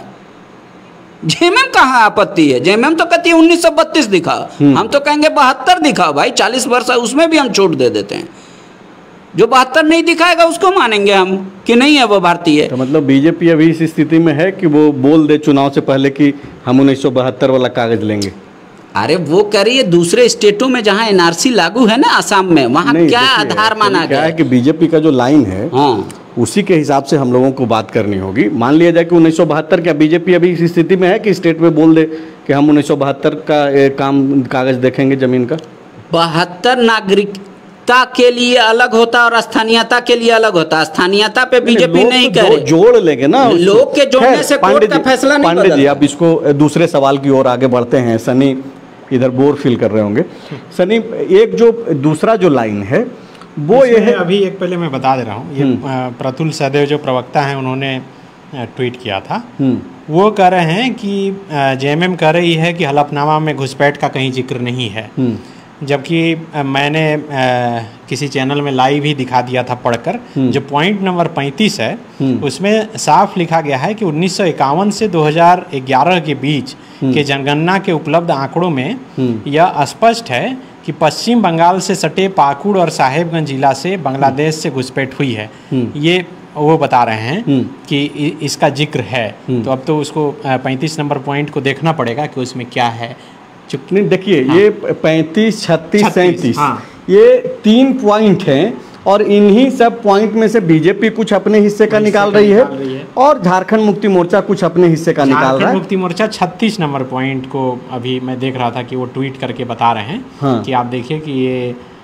जेएमएम कहाँ आपत्ति है? जेएमएम तो कहती है 1932 दिखाओ, हम तो कहेंगे 72 दिखाओ भाई, 40 वर्ष उसमें भी हम छूट दे देते हैं। जो 72 नहीं दिखाएगा उसको मानेंगे हम कि नहीं है वो भारतीय। तो मतलब बीजेपी अभी इस स्थिति में है कि वो बोल दे चुनाव से पहले कि हम 1972 वाला कागज लेंगे। अरे वो कह रही है दूसरे स्टेटों में जहाँ एनआरसी लागू है ना, आसाम में, वहाँ क्या आधार माना गया है कि बीजेपी का जो लाइन है उसी के हिसाब से हम लोगों को बात करनी होगी। मान लिया जाए कि 1972, क्या बीजेपी अभी इस स्थिति में है कि स्टेट में बोल दे कि हम 1972 का कागज देखेंगे जमीन का? 72 नागरिकता के लिए अलग होता और स्थानीयता के लिए अलग होता। स्थानीयता पे बीजेपी नहीं करे, जोड़ लेंगे ना, लोग के जोड़ने से कोर्ट का फैसला नहीं बदलता। पांडे जी, अब इसको दूसरे सवाल की ओर आगे बढ़ते हैं। सनी इधर बोर फील कर रहे होंगे। सनी, एक जो दूसरा जो लाइन है वो ये है, अभी एक पहले मैं बता दे रहा हूँ, ये प्रतुल सहदेव जो प्रवक्ता हैं उन्होंने ट्वीट किया था। वो कह रहे हैं कि जेएमएम कह रही है कि हलफनामा में घुसपैठ का कहीं जिक्र नहीं है, जबकि मैंने किसी चैनल में लाइव ही दिखा दिया था पढ़कर। जो पॉइंट नंबर 35 है उसमें साफ लिखा गया है कि 1951 से 2011 के बीच के जनगणना के उपलब्ध आंकड़ों में यह स्पष्ट है कि पश्चिम बंगाल से सटे पाकुड़ और साहेबगंज जिला से बांग्लादेश से घुसपैठ हुई है। ये वो बता रहे हैं कि इसका जिक्र है। तो अब तो उसको 35 नंबर पॉइंट को देखना पड़ेगा कि उसमें क्या है। नहीं, देखिए, हाँ, ये 35, 36, 37 ये 3 पॉइंट हैं और इन्हीं सब पॉइंट में से बीजेपी कुछ अपने हिस्से का निकाल रही है और झारखंड मुक्ति मोर्चा कुछ अपने हिस्से का निकाल रहा है। मुक्ति मोर्चा 36 नंबर पॉइंट को अभी मैं देख रहा था कि वो ट्वीट करके बता रहे हैं। हाँ। कि आप देखिए कि ये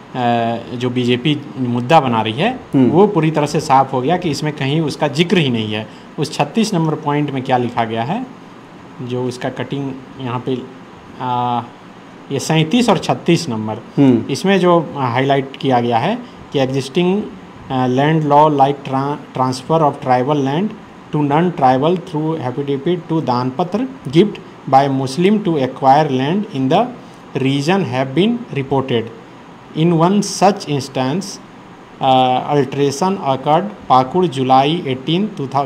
जो बीजेपी मुद्दा बना रही है वो पूरी तरह से साफ हो गया कि इसमें कहीं उसका जिक्र ही नहीं है। उस 36 नंबर पॉइंट में क्या लिखा गया है, जो उसका कटिंग यहाँ पे ये 37 और 36 नंबर, इसमें जो हाईलाइट किया गया है कि existing land law like transfer of tribal land to non tribal through affidavit to दानपत्र gift by Muslim to acquire land in the region have been reported. In one such instance, alteration occurred Pakur July 18,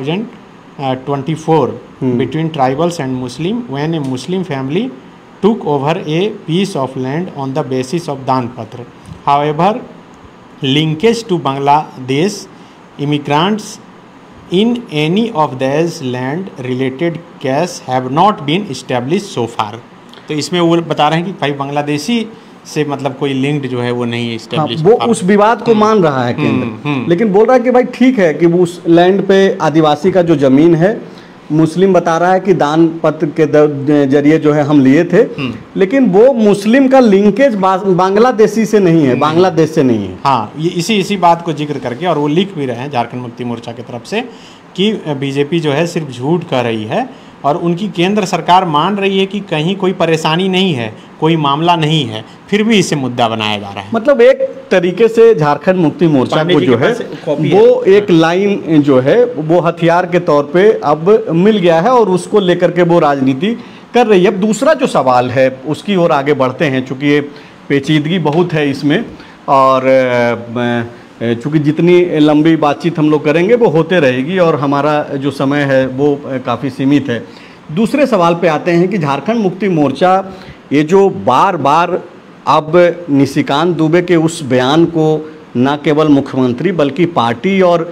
2024 between tribals and Muslim when a Muslim family took over a piece of land on the basis of Danpatra. However, linkage to Bangladesh immigrants in any of these land related cases have not been established so far. तो इसमें वो बता रहे हैं कि भाई बांग्लादेशी से मतलब कोई लिंक्ड जो है वो नहीं एस्टेब्लिश। वो उस विवाद को मान रहा है केंद्र, लेकिन बोल रहा है कि भाई ठीक है कि वो उस लैंड पे आदिवासी का जो जमीन है, मुस्लिम बता रहा है कि दान पत्र के जरिए जो है हम लिए थे, लेकिन वो मुस्लिम का लिंकेज बांग्लादेशी से नहीं है, बांग्लादेश से नहीं है। हाँ, ये इसी बात को जिक्र करके, और वो लिख भी रहे हैं झारखंड मुक्ति मोर्चा की तरफ से कि बीजेपी जो है सिर्फ झूठ कह रही है और उनकी केंद्र सरकार मान रही है कि कहीं कोई परेशानी नहीं है, कोई मामला नहीं है, फिर भी इसे मुद्दा बनाया जा रहा है। मतलब एक तरीके से झारखंड मुक्ति मोर्चा को जो है वो एक लाइन जो है वो हथियार के तौर पे अब मिल गया है और उसको लेकर के वो राजनीति कर रही है। अब दूसरा जो सवाल है उसकी ओर आगे बढ़ते हैं, चूँकि ये पेचीदगी बहुत है इसमें और चूँकि जितनी लंबी बातचीत हम लोग करेंगे वो होते रहेगी और हमारा जो समय है वो काफ़ी सीमित है। दूसरे सवाल पे आते हैं कि झारखंड मुक्ति मोर्चा ये जो बार बार अब निशिकांत दुबे के उस बयान को न केवल मुख्यमंत्री बल्कि पार्टी और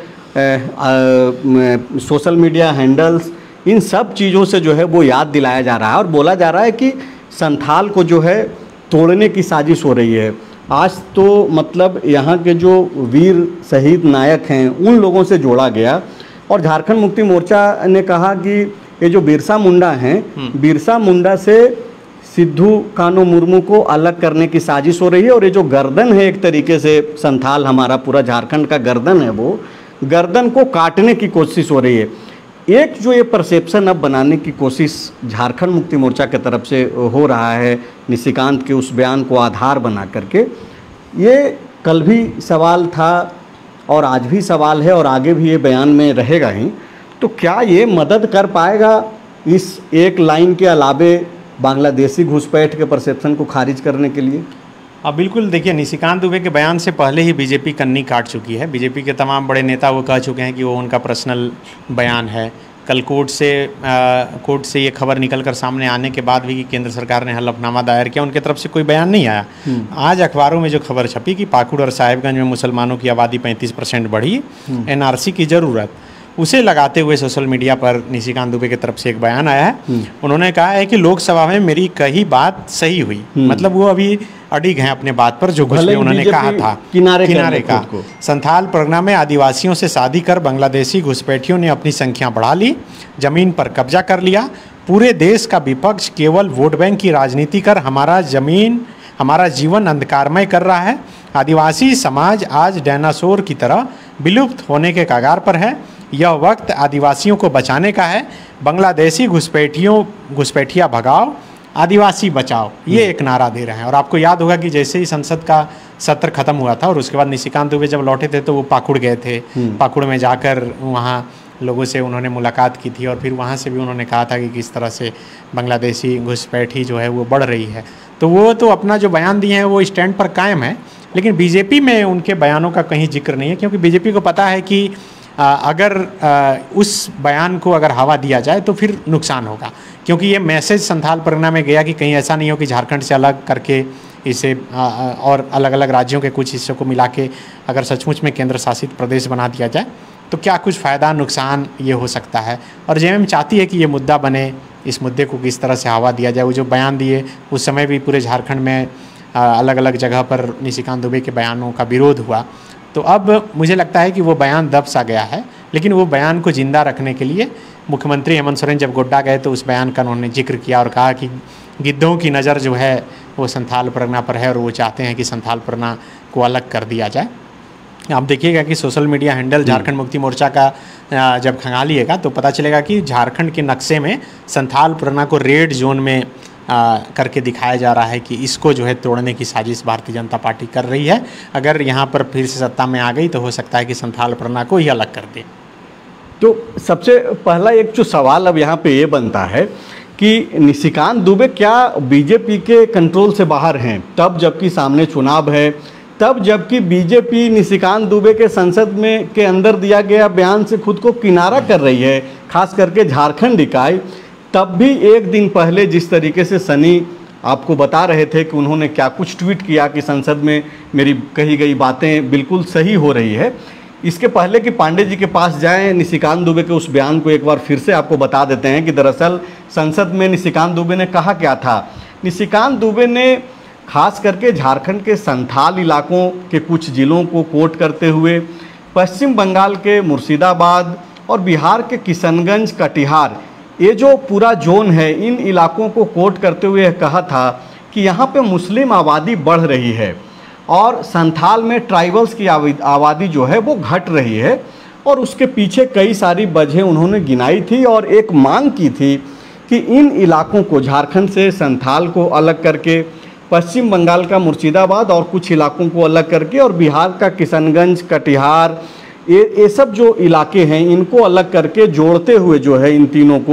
सोशल मीडिया हैंडल्स, इन सब चीज़ों से जो है वो याद दिलाया जा रहा है और बोला जा रहा है कि संथाल को जो है तोड़ने की साजिश हो रही है। आज तो मतलब यहाँ के जो वीर शहीद नायक हैं उन लोगों से जोड़ा गया और झारखंड मुक्ति मोर्चा ने कहा कि ये जो बिरसा मुंडा हैं, बिरसा मुंडा से सिद्धू कान्हू मुर्मू को अलग करने की साजिश हो रही है और ये जो गर्दन है एक तरीके से संथाल, हमारा पूरा झारखंड का गर्दन है, वो गर्दन को काटने की कोशिश हो रही है। एक जो ये परसेप्शन अब बनाने की कोशिश झारखंड मुक्ति मोर्चा की तरफ से हो रहा है निशिकांत के उस बयान को आधार बना करके, ये कल भी सवाल था और आज भी सवाल है और आगे भी ये बयान में रहेगा ही। तो क्या ये मदद कर पाएगा इस एक लाइन के अलावे बांग्लादेशी घुसपैठ के परसेप्शन को खारिज करने के लिए? अब बिल्कुल देखिए, निशिकांत दुबे के बयान से पहले ही बीजेपी कन्नी काट चुकी है। बीजेपी के तमाम बड़े नेता वो कह चुके हैं कि वो उनका पर्सनल बयान है। कल कोर्ट से ये खबर निकल कर सामने आने के बाद भी कि केंद्र सरकार ने हलफनामा दायर किया, उनकी तरफ से कोई बयान नहीं आया। आज अखबारों में जो खबर छपी कि पाकुड़ और साहिबगंज में मुसलमानों की आबादी 35% बढ़ी, एनआरसी की ज़रूरत, उसे लगाते हुए सोशल मीडिया पर निशिकांत दुबे की तरफ से एक बयान आया है। उन्होंने कहा है कि लोकसभा में मेरी कही बात सही हुई, मतलब वो अभी अडिग हैं अपने बात पर, जो कुछ भी उन्होंने कहा था किनारे का। संथाल परगना में आदिवासियों से शादी कर बांग्लादेशी घुसपैठियों ने अपनी संख्या बढ़ा ली, जमीन पर कब्जा कर लिया। पूरे देश का विपक्ष केवल वोट बैंक की राजनीति कर हमारा जीवन अंधकारमय कर रहा है। आदिवासी समाज आज डायनासोर की तरह विलुप्त होने के कगार पर है। यह वक्त आदिवासियों को बचाने का है। बांग्लादेशी घुसपैठिया भगाओ, आदिवासी बचाओ, ये एक नारा दे रहे हैं। और आपको याद होगा कि जैसे ही संसद का सत्र खत्म हुआ था और उसके बाद निशिकांत दुबे जब लौटे थे तो वो पाकुड़ गए थे। पाकुड़ में जाकर वहाँ लोगों से उन्होंने मुलाकात की थी और फिर वहाँ से भी उन्होंने कहा था कि किस तरह से बांग्लादेशी घुसपैठी जो है वो बढ़ रही है। तो वो तो अपना जो बयान दिए हैं वो स्टैंड पर कायम है, लेकिन बीजेपी में उनके बयानों का कहीं जिक्र नहीं है, क्योंकि बीजेपी को पता है कि अगर उस बयान को अगर हवा दिया जाए तो फिर नुकसान होगा, क्योंकि ये मैसेज संथाल परगना में गया कि कहीं ऐसा नहीं हो कि झारखंड से अलग करके इसे और अलग अलग राज्यों के कुछ हिस्सों को मिला के अगर सचमुच में केंद्र शासित प्रदेश बना दिया जाए तो क्या कुछ फ़ायदा नुकसान ये हो सकता है। और जेएमएम चाहती है कि ये मुद्दा बने, इस मुद्दे को किस तरह से हवा दिया जाए। वो जो बयान दिए उस समय भी पूरे झारखंड में अलग अलग जगह पर निशिकांत दुबे के बयानों का विरोध हुआ। तो अब मुझे लगता है कि वो बयान दब सा गया है, लेकिन वो बयान को ज़िंदा रखने के लिए मुख्यमंत्री हेमंत सोरेन जब गोड्डा गए तो उस बयान का उन्होंने जिक्र किया और कहा कि गिद्धों की नज़र जो है वो संथाल परगना पर है और वो चाहते हैं कि संथाल परगना को अलग कर दिया जाए। आप देखिएगा कि social media handle Jharkhand Mukti Morcha का जब खंगालिएगा तो पता चलेगा कि झारखंड के नक्शे में संथाल पुराना को रेड जोन में करके दिखाया जा रहा है कि इसको जो है तोड़ने की साजिश भारतीय जनता पार्टी कर रही है। अगर यहाँ पर फिर से सत्ता में आ गई तो हो सकता है कि संथाल पुराना को ही अलग कर दे। तो सबसे पहला एक जो सवाल अब यहाँ पे ये बनता है कि निशिकांत दुबे क्या बीजेपी के कंट्रोल से बाहर हैं, तब जबकि सामने चुनाव है, तब जबकि बीजेपी निशिकांत दुबे के संसद में के अंदर दिया गया बयान से खुद को किनारा कर रही है, खास करके झारखंड इकाई। तब भी एक दिन पहले जिस तरीके से सनी आपको बता रहे थे कि उन्होंने क्या कुछ ट्वीट किया कि संसद में मेरी कही गई बातें बिल्कुल सही हो रही है, इसके पहले कि पांडे जी के पास जाएं, निशिकांत दुबे के उस बयान को एक बार फिर से आपको बता देते हैं कि दरअसल संसद में निशिकांत दुबे ने कहा क्या था। निशिकांत दुबे ने खास करके झारखंड के संथाल इलाकों के कुछ जिलों को कोट करते हुए पश्चिम बंगाल के मुर्शिदाबाद और बिहार के किशनगंज, कटिहार, ये जो पूरा जोन है, इन इलाकों को कोट करते हुए कहा था कि यहाँ पे मुस्लिम आबादी बढ़ रही है और संथाल में ट्राइबल्स की आबादी जो है वो घट रही है। और उसके पीछे कई सारी वजहें उन्होंने गिनाई थी और एक मांग की थी कि इन इलाकों को, झारखंड से संथाल को अलग करके, पश्चिम बंगाल का मुर्शिदाबाद और कुछ इलाकों को अलग करके, और बिहार का किशनगंज, कटिहार, ये सब जो इलाके हैं इनको अलग करके जोड़ते हुए जो है इन तीनों को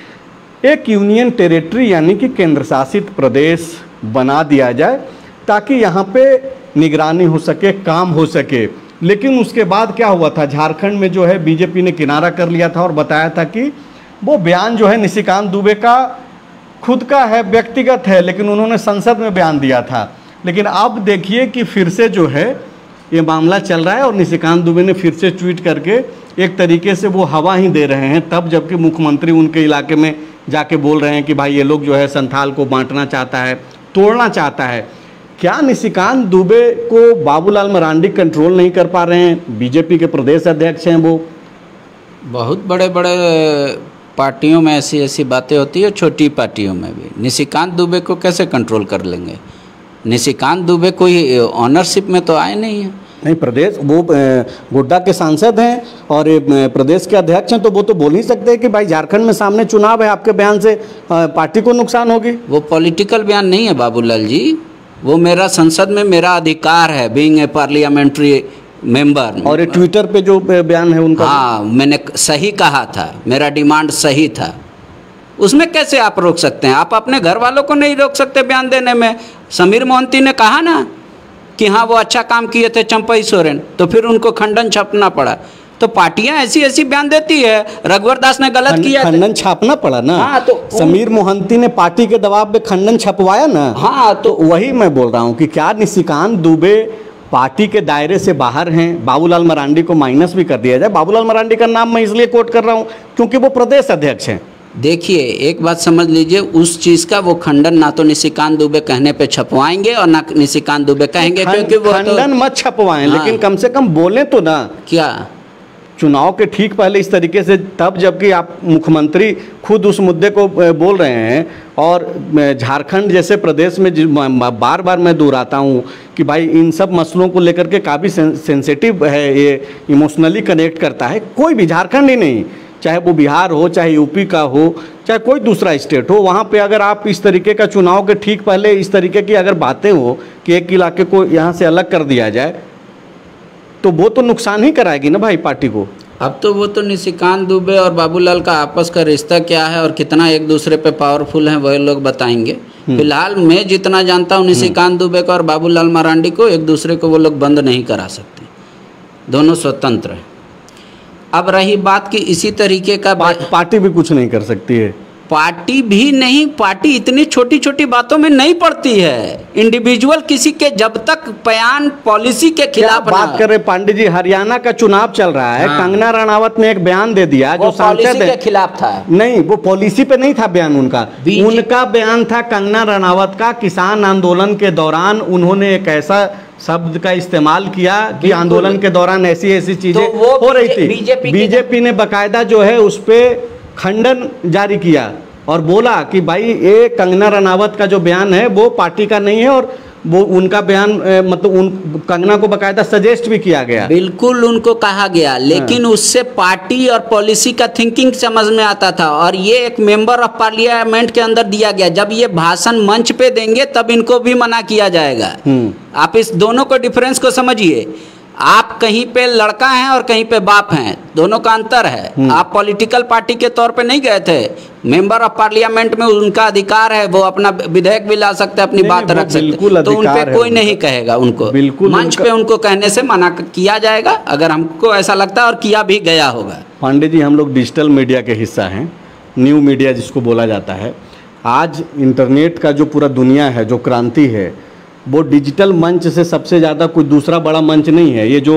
एक यूनियन टेरिटरी यानी कि केंद्र शासित प्रदेश बना दिया जाए, ताकि यहाँ पे निगरानी हो सके, काम हो सके। लेकिन उसके बाद क्या हुआ था, झारखंड में जो है बीजेपी ने किनारा कर लिया था और बताया था कि वो बयान जो है निशिकांत दुबे का खुद का है, व्यक्तिगत है, लेकिन उन्होंने संसद में बयान दिया था। लेकिन अब देखिए कि फिर से जो है ये मामला चल रहा है और निशिकांत दुबे ने फिर से ट्वीट करके एक तरीके से वो हवा ही दे रहे हैं, तब जबकि मुख्यमंत्री उनके इलाके में जाके बोल रहे हैं कि भाई ये लोग जो है संथाल को बांटना चाहता है, तोड़ना चाहता है। क्या निशिकांत दुबे को बाबूलाल मरांडी कंट्रोल नहीं कर पा रहे हैं? बीजेपी के प्रदेश अध्यक्ष हैं वो। बहुत बड़े बड़े पार्टियों में ऐसी ऐसी बातें होती है, छोटी पार्टियों में भी। निशिकांत दुबे को कैसे कंट्रोल कर लेंगे? निशिकांत दुबे कोई ऑनरशिप में तो आए नहीं है। नहीं, प्रदेश वो गोड्डा के सांसद हैं और प्रदेश के अध्यक्ष हैं, तो वो तो बोल ही सकते हैं कि भाई झारखंड में सामने चुनाव है, आपके बयान से पार्टी को नुकसान होगी। वो पॉलिटिकल बयान नहीं है बाबूलाल जी, वो मेरा संसद में मेरा अधिकार है, बीइंग ए पार्लियामेंट्री मेंबर। और ये ट्विटर पे जो बयान है उनका, हाँ, मैंने सही कहा था, मेरा डिमांड सही था, उसमें कैसे आप रोक सकते हैं? आप अपने घर वालों को नहीं रोक सकते बयान देने में। समीर मोहंती ने कहा ना कि हाँ वो अच्छा काम किए थे चंपई सोरेन, तो फिर उनको खंडन छापना पड़ा। तो पार्टियां ऐसी ऐसी बयान देती है। रघुवर दास ने गलत किया, खंडन छापना पड़ा ना। हाँ, तो समीर मोहंती ने पार्टी के दबाव पे खंडन छपवाया ना। हाँ, तो वही मैं बोल रहा हूँ कि क्या निशिकांत दुबे पार्टी के दायरे से बाहर हैं? बाबूलाल मरांडी को माइनस भी कर दिया जाए। बाबूलाल मरांडी का नाम मैं इसलिए कोट कर रहा हूँ क्योंकि वो प्रदेश अध्यक्ष हैं। देखिए, एक बात समझ लीजिए, उस चीज़ का वो खंडन ना तो निशिकांत दुबे कहने पे छपवाएंगे और ना निशिकांत दुबे कहेंगे, क्योंकि वो खंडन मत छपवाएं। हाँ। लेकिन कम से कम बोले तो ना। क्या चुनाव के ठीक पहले इस तरीके से, तब जबकि आप मुख्यमंत्री खुद उस मुद्दे को बोल रहे हैं और झारखंड जैसे प्रदेश में बार बार मैं दोहराता हूँ कि भाई इन सब मसलों को लेकर के काफ़ी सेंसिटिव है, ये इमोशनली कनेक्ट करता है। कोई भी, झारखंड ही नहीं, चाहे वो बिहार हो, चाहे यूपी का हो, चाहे कोई दूसरा स्टेट हो, वहाँ पे अगर आप इस तरीके का चुनाव के ठीक पहले इस तरीके की अगर बातें हो कि एक इलाके को यहाँ से अलग कर दिया जाए, तो वो तो नुकसान ही कराएगी ना भाई पार्टी को। अब तो वो तो निशिकांत दुबे और बाबूलाल का आपस का रिश्ता क्या है और कितना एक दूसरे पे पावरफुल हैं वही लोग बताएंगे। फिलहाल मैं जितना जानता हूँ निशिकांत दुबे को और बाबूलाल मरांडी को एक दूसरे को वो लोग बंद नहीं करा सकते, दोनों स्वतंत्र हैं। अब रही बात कि इसी तरीके का पार्टी भी कुछ नहीं कर सकती है। पार्टी भी नहीं, पार्टी इतनी छोटी छोटी बातों में नहीं पड़ती है। इंडिविजुअल किसी के जब तक बयान पॉलिसी के खिलाफ बात कर रहे पांडे जी, हरियाणा का चुनाव चल रहा है। हाँ। कंगना रनावत ने एक बयान दे दिया जो पॉलिसी के खिलाफ था। नहीं, वो पॉलिसी पे नहीं था बयान उनका बयान था कंगना रनावत का। किसान आंदोलन के दौरान उन्होंने एक ऐसा शब्द का इस्तेमाल किया कि आंदोलन के दौरान ऐसी ऐसी चीजें हो रही थी। बीजेपी ने बाकायदा जो है उस पर खंडन जारी किया और बोला कि भाई ये कंगना रनावत का जो बयान है वो पार्टी का नहीं है और वो उनका बयान मतलब उन कंगना को बकायदा सजेस्ट भी किया गया। बिल्कुल उनको कहा गया, लेकिन उससे पार्टी और पॉलिसी का थिंकिंग समझ में आता था, और ये एक मेंबर ऑफ पार्लियामेंट के अंदर दिया गया। जब ये भाषण मंच पे देंगे तब इनको भी मना किया जाएगा। आप इस दोनों को डिफरेंस को समझिए। आप कहीं पे लड़का हैं और कहीं पे बाप हैं, दोनों का अंतर है। आप पॉलिटिकल पार्टी के तौर पे नहीं गए थे, मेंबर ऑफ पार्लियामेंट में उनका अधिकार है, वो अपना विधेयक भी ला सकते हैं, अपनी बात रख सकते हैं, तो उन पे कोई नहीं कहेगा। उनको मंच पे उनको कहने से मना किया जाएगा, अगर हमको ऐसा लगता है, और किया भी गया होगा। पांडे जी, हम लोग डिजिटल मीडिया के हिस्सा हैं, न्यू मीडिया जिसको बोला जाता है। आज इंटरनेट का जो पूरा दुनिया है, जो क्रांति है, वो डिजिटल मंच से सबसे ज़्यादा कोई दूसरा बड़ा मंच नहीं है। ये जो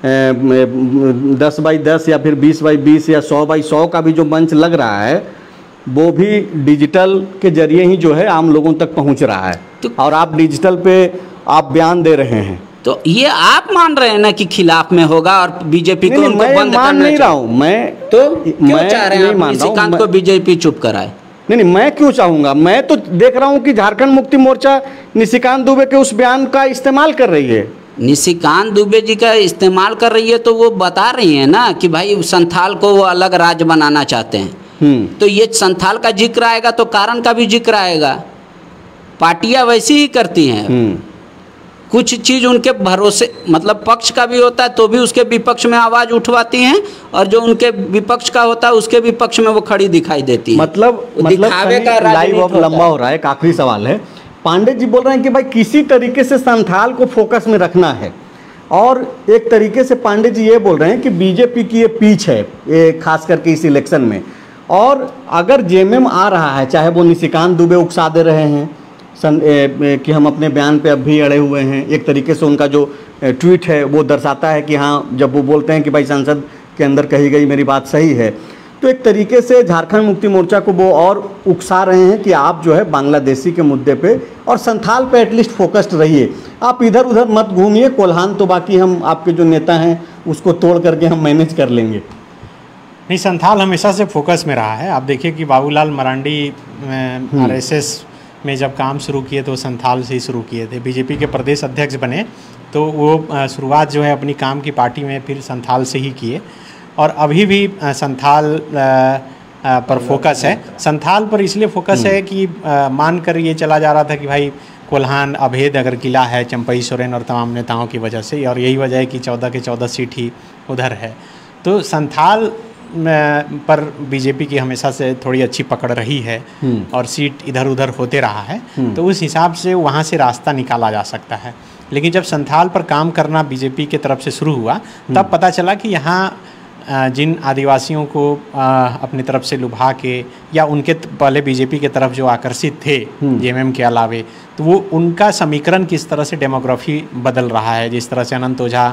10x10 या फिर 20x20 या 100x100 का भी जो मंच लग रहा है, वो भी डिजिटल के जरिए ही जो है आम लोगों तक पहुंच रहा है। और आप डिजिटल पे आप बयान दे रहे हैं, तो ये आप मान रहे हैं ना कि खिलाफ में होगा और बीजेपी को उनको बंद मान नहीं रहा हूँ मैं, तो क्यों चाह रहे हैं निशिकांत को बीजेपी चुप कराए? नहीं, मैं क्यों चाहूँगा? मैं तो देख रहा हूँ कि झारखंड मुक्ति मोर्चा निशिकांत दुबे के उस बयान का इस्तेमाल कर रही है। निशिकांत दुबे जी का इस्तेमाल कर रही है, तो वो बता रही है ना कि भाई संथाल को वो अलग राज्य बनाना चाहते हैं। तो ये संथाल का जिक्र आएगा तो कारण का भी जिक्र आएगा। पार्टियां वैसी ही करती हैं, कुछ चीज़ उनके भरोसे मतलब पक्ष का भी होता है तो भी उसके विपक्ष में आवाज़ उठवाती हैं, और जो उनके विपक्ष का होता है उसके विपक्ष में वो खड़ी दिखाई देती है। मतलब लाइव अब लंबा हो रहा है। एक आखिरी सवाल है, पांडे जी बोल रहे हैं कि भाई किसी तरीके से संथाल को फोकस में रखना है, और एक तरीके से पांडे जी ये बोल रहे हैं कि बीजेपी की ये पीछ है, ये खास करके इस इलेक्शन में। और अगर जेएमएम आ रहा है, चाहे वो निशिकांत दुबे उकसा दे रहे हैं कि हम अपने बयान पे अब भी अड़े हुए हैं, एक तरीके से उनका जो ट्वीट है वो दर्शाता है कि हाँ, जब वो बोलते हैं कि भाई संसद के अंदर कही गई मेरी बात सही है, तो एक तरीके से झारखंड मुक्ति मोर्चा को वो और उकसा रहे हैं कि आप जो है बांग्लादेशी के मुद्दे पे और संथाल पे एटलीस्ट फोकस्ड रहिए, आप इधर उधर मत घूमिए। कोल्हान तो बाकी हम आपके जो नेता हैं उसको तोड़ करके हम मैनेज कर लेंगे। नहीं, संथाल हमेशा से फोकस में रहा है। आप देखिए कि बाबूलाल मरांडी RSS में जब काम शुरू किए तो संथाल से ही शुरू किए थे। बीजेपी के प्रदेश अध्यक्ष बने तो वो शुरुआत जो है अपनी काम की पार्टी में फिर संथाल से ही किए, और अभी भी संथाल पर फोकस है। संथाल पर इसलिए फोकस है कि मानकर ये चला जा रहा था कि भाई कोल्हान अभेद अगर किला है चंपई सोरेन और तमाम नेताओं की वजह से, और यही वजह है कि 14 के 14 सीट ही उधर है। तो संथाल पर बीजेपी की हमेशा से थोड़ी अच्छी पकड़ रही है, और सीट इधर उधर होते रहा है, तो उस हिसाब से वहाँ से रास्ता निकाला जा सकता है। लेकिन जब संथाल पर काम करना बीजेपी के तरफ से शुरू हुआ, तब पता चला कि यहाँ जिन आदिवासियों को अपनी तरफ से लुभा के या उनके पहले बीजेपी के तरफ जो आकर्षित थे जेएमएम के अलावे, तो वो उनका समीकरण किस तरह से डेमोग्राफी बदल रहा है। जिस तरह से अनंत ओझा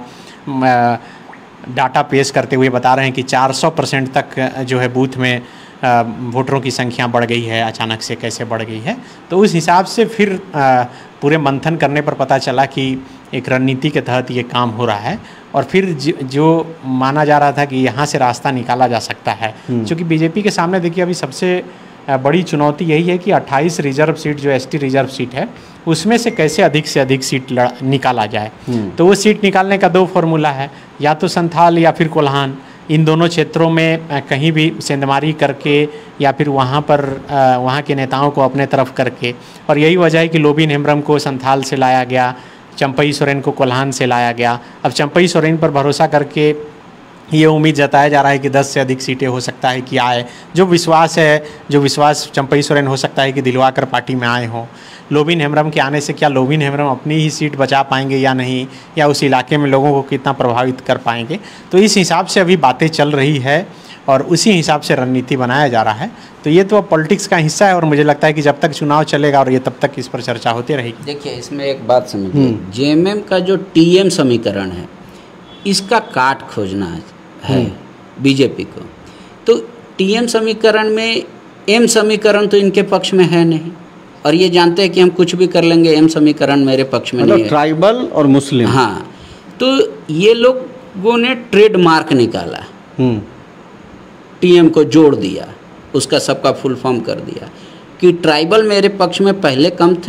डाटा पेश करते हुए बता रहे हैं कि 400% तक जो है बूथ में वोटरों की संख्या बढ़ गई है, अचानक से कैसे बढ़ गई है। तो उस हिसाब से फिर पूरे मंथन करने पर पता चला कि एक रणनीति के तहत ये काम हो रहा है, और फिर जो माना जा रहा था कि यहाँ से रास्ता निकाला जा सकता है। क्योंकि बीजेपी के सामने देखिए अभी सबसे बड़ी चुनौती यही है कि 28 रिजर्व सीट जो ST रिजर्व सीट है उसमें से कैसे अधिक सीट निकाला जाए। तो वो सीट निकालने का 2 फॉर्मूला है, या तो संथाल या फिर कोल्हान। इन दोनों क्षेत्रों में कहीं भी सेंधमारी करके या फिर वहाँ पर वहाँ के नेताओं को अपने तरफ करके, और यही वजह है कि लोबिन हेम्ब्रम को संथाल से लाया गया, चंपई सोरेन को कोल्हान से लाया गया। अब चंपई सोरेन पर भरोसा करके ये उम्मीद जताया जा रहा है कि 10 से अधिक सीटें हो सकता है कि आए। जो विश्वास चंपई सोरेन हो सकता है कि दिलवाकर पार्टी में आए हों। लोबिन हेम्ब्रम के आने से क्या लोबिन हेम्ब्रम अपनी ही सीट बचा पाएंगे या नहीं, या उस इलाके में लोगों को कितना प्रभावित कर पाएंगे। तो इस हिसाब से अभी बातें चल रही है और उसी हिसाब से रणनीति बनाया जा रहा है। तो ये तो अब पॉलिटिक्स का हिस्सा है, और मुझे लगता है कि जब तक चुनाव चलेगा और ये तब तक इस पर चर्चा होती रहेगी। देखिए, इसमें एक बात समझिए, जेएमएम का जो TM समीकरण है इसका काट खोजना है बीजेपी को। तो TM समीकरण में M समीकरण तो इनके पक्ष में है नहीं, और ये जानते हैं कि हम कुछ भी कर लेंगे, M समीकरण मेरे पक्ष में नहीं है। ट्राइबल और मुस्लिम, हाँ, तो ये लोगों ने ट्रेडमार्क निकाला, TM को जोड़ दिया, उसका सबका फुल फॉर्म कर दिया कि ट्राइबल मेरे पक्ष में पहले कम थे,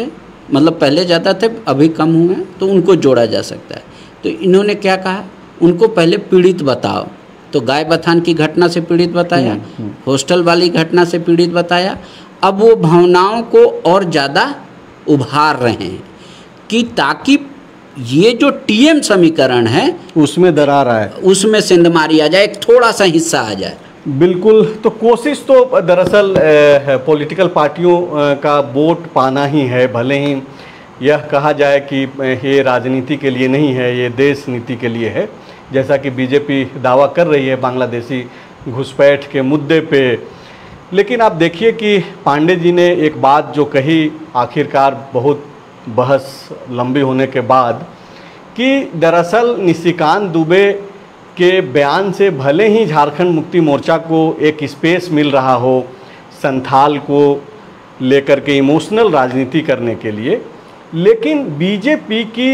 मतलब पहले ज़्यादा थे अभी कम हुए हैं, तो उनको जोड़ा जा सकता है। तो इन्होंने क्या कहा, उनको पहले पीड़ित बताओ, तो गाय बथान की घटना से पीड़ित बताया, हॉस्टल वाली घटना से पीड़ित बताया। अब वो भावनाओं को और ज़्यादा उभार रहे हैं कि ताकि ये जो टीएम समीकरण है उसमें दरार आए, उसमें सिंधमारी आ जाए, एक थोड़ा सा हिस्सा आ जाए। बिल्कुल। तो कोशिश तो दरअसल पॉलिटिकल पार्टियों का वोट पाना ही है, भले ही यह कहा जाए कि ये राजनीति के लिए नहीं है, ये देश नीति के लिए है, जैसा कि बीजेपी दावा कर रही है बांग्लादेशी घुसपैठ के मुद्दे पे। लेकिन आप देखिए कि पांडे जी ने एक बात जो कही आखिरकार बहुत बहस लंबी होने के बाद, कि दरअसल निशिकांत दुबे के बयान से भले ही झारखंड मुक्ति मोर्चा को एक स्पेस मिल रहा हो संथाल को लेकर के इमोशनल राजनीति करने के लिए, लेकिन बीजेपी की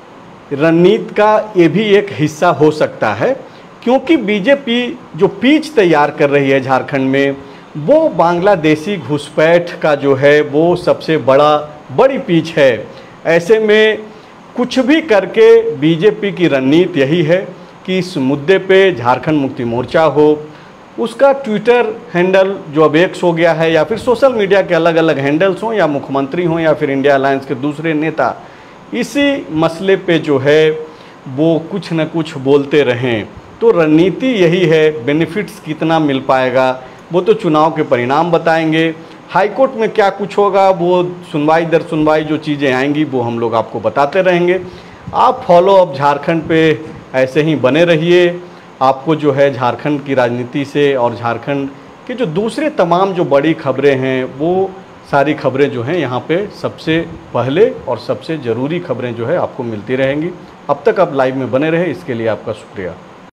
रणनीति का ये भी एक हिस्सा हो सकता है, क्योंकि बीजेपी जो पिच तैयार कर रही है झारखंड में, वो बांग्लादेशी घुसपैठ का जो है वो सबसे बड़ी पिच है। ऐसे में कुछ भी करके बीजेपी की रणनीति यही है कि इस मुद्दे पे झारखंड मुक्ति मोर्चा हो, उसका ट्विटर हैंडल जो अब एक्स हो गया है, या फिर सोशल मीडिया के अलग अलग हैंडल्स हों, या मुख्यमंत्री हों, या फिर इंडिया अलायंस के दूसरे नेता इसी मसले पे जो है वो कुछ न कुछ बोलते रहें। तो रणनीति यही है, बेनिफिट्स कितना मिल पाएगा वो तो चुनाव के परिणाम बताएंगे। हाईकोर्ट में क्या कुछ होगा वो सुनवाई दर सुनवाई जो चीज़ें आएंगी वो हम लोग आपको बताते रहेंगे। आप फॉलो अप झारखंड पे ऐसे ही बने रहिए। आपको जो है झारखंड की राजनीति से और झारखंड के जो दूसरे तमाम जो बड़ी खबरें हैं वो सारी खबरें जो हैं यहाँ पे सबसे पहले और सबसे ज़रूरी खबरें जो है आपको मिलती रहेंगी। अब तक आप लाइव में बने रहे, इसके लिए आपका शुक्रिया।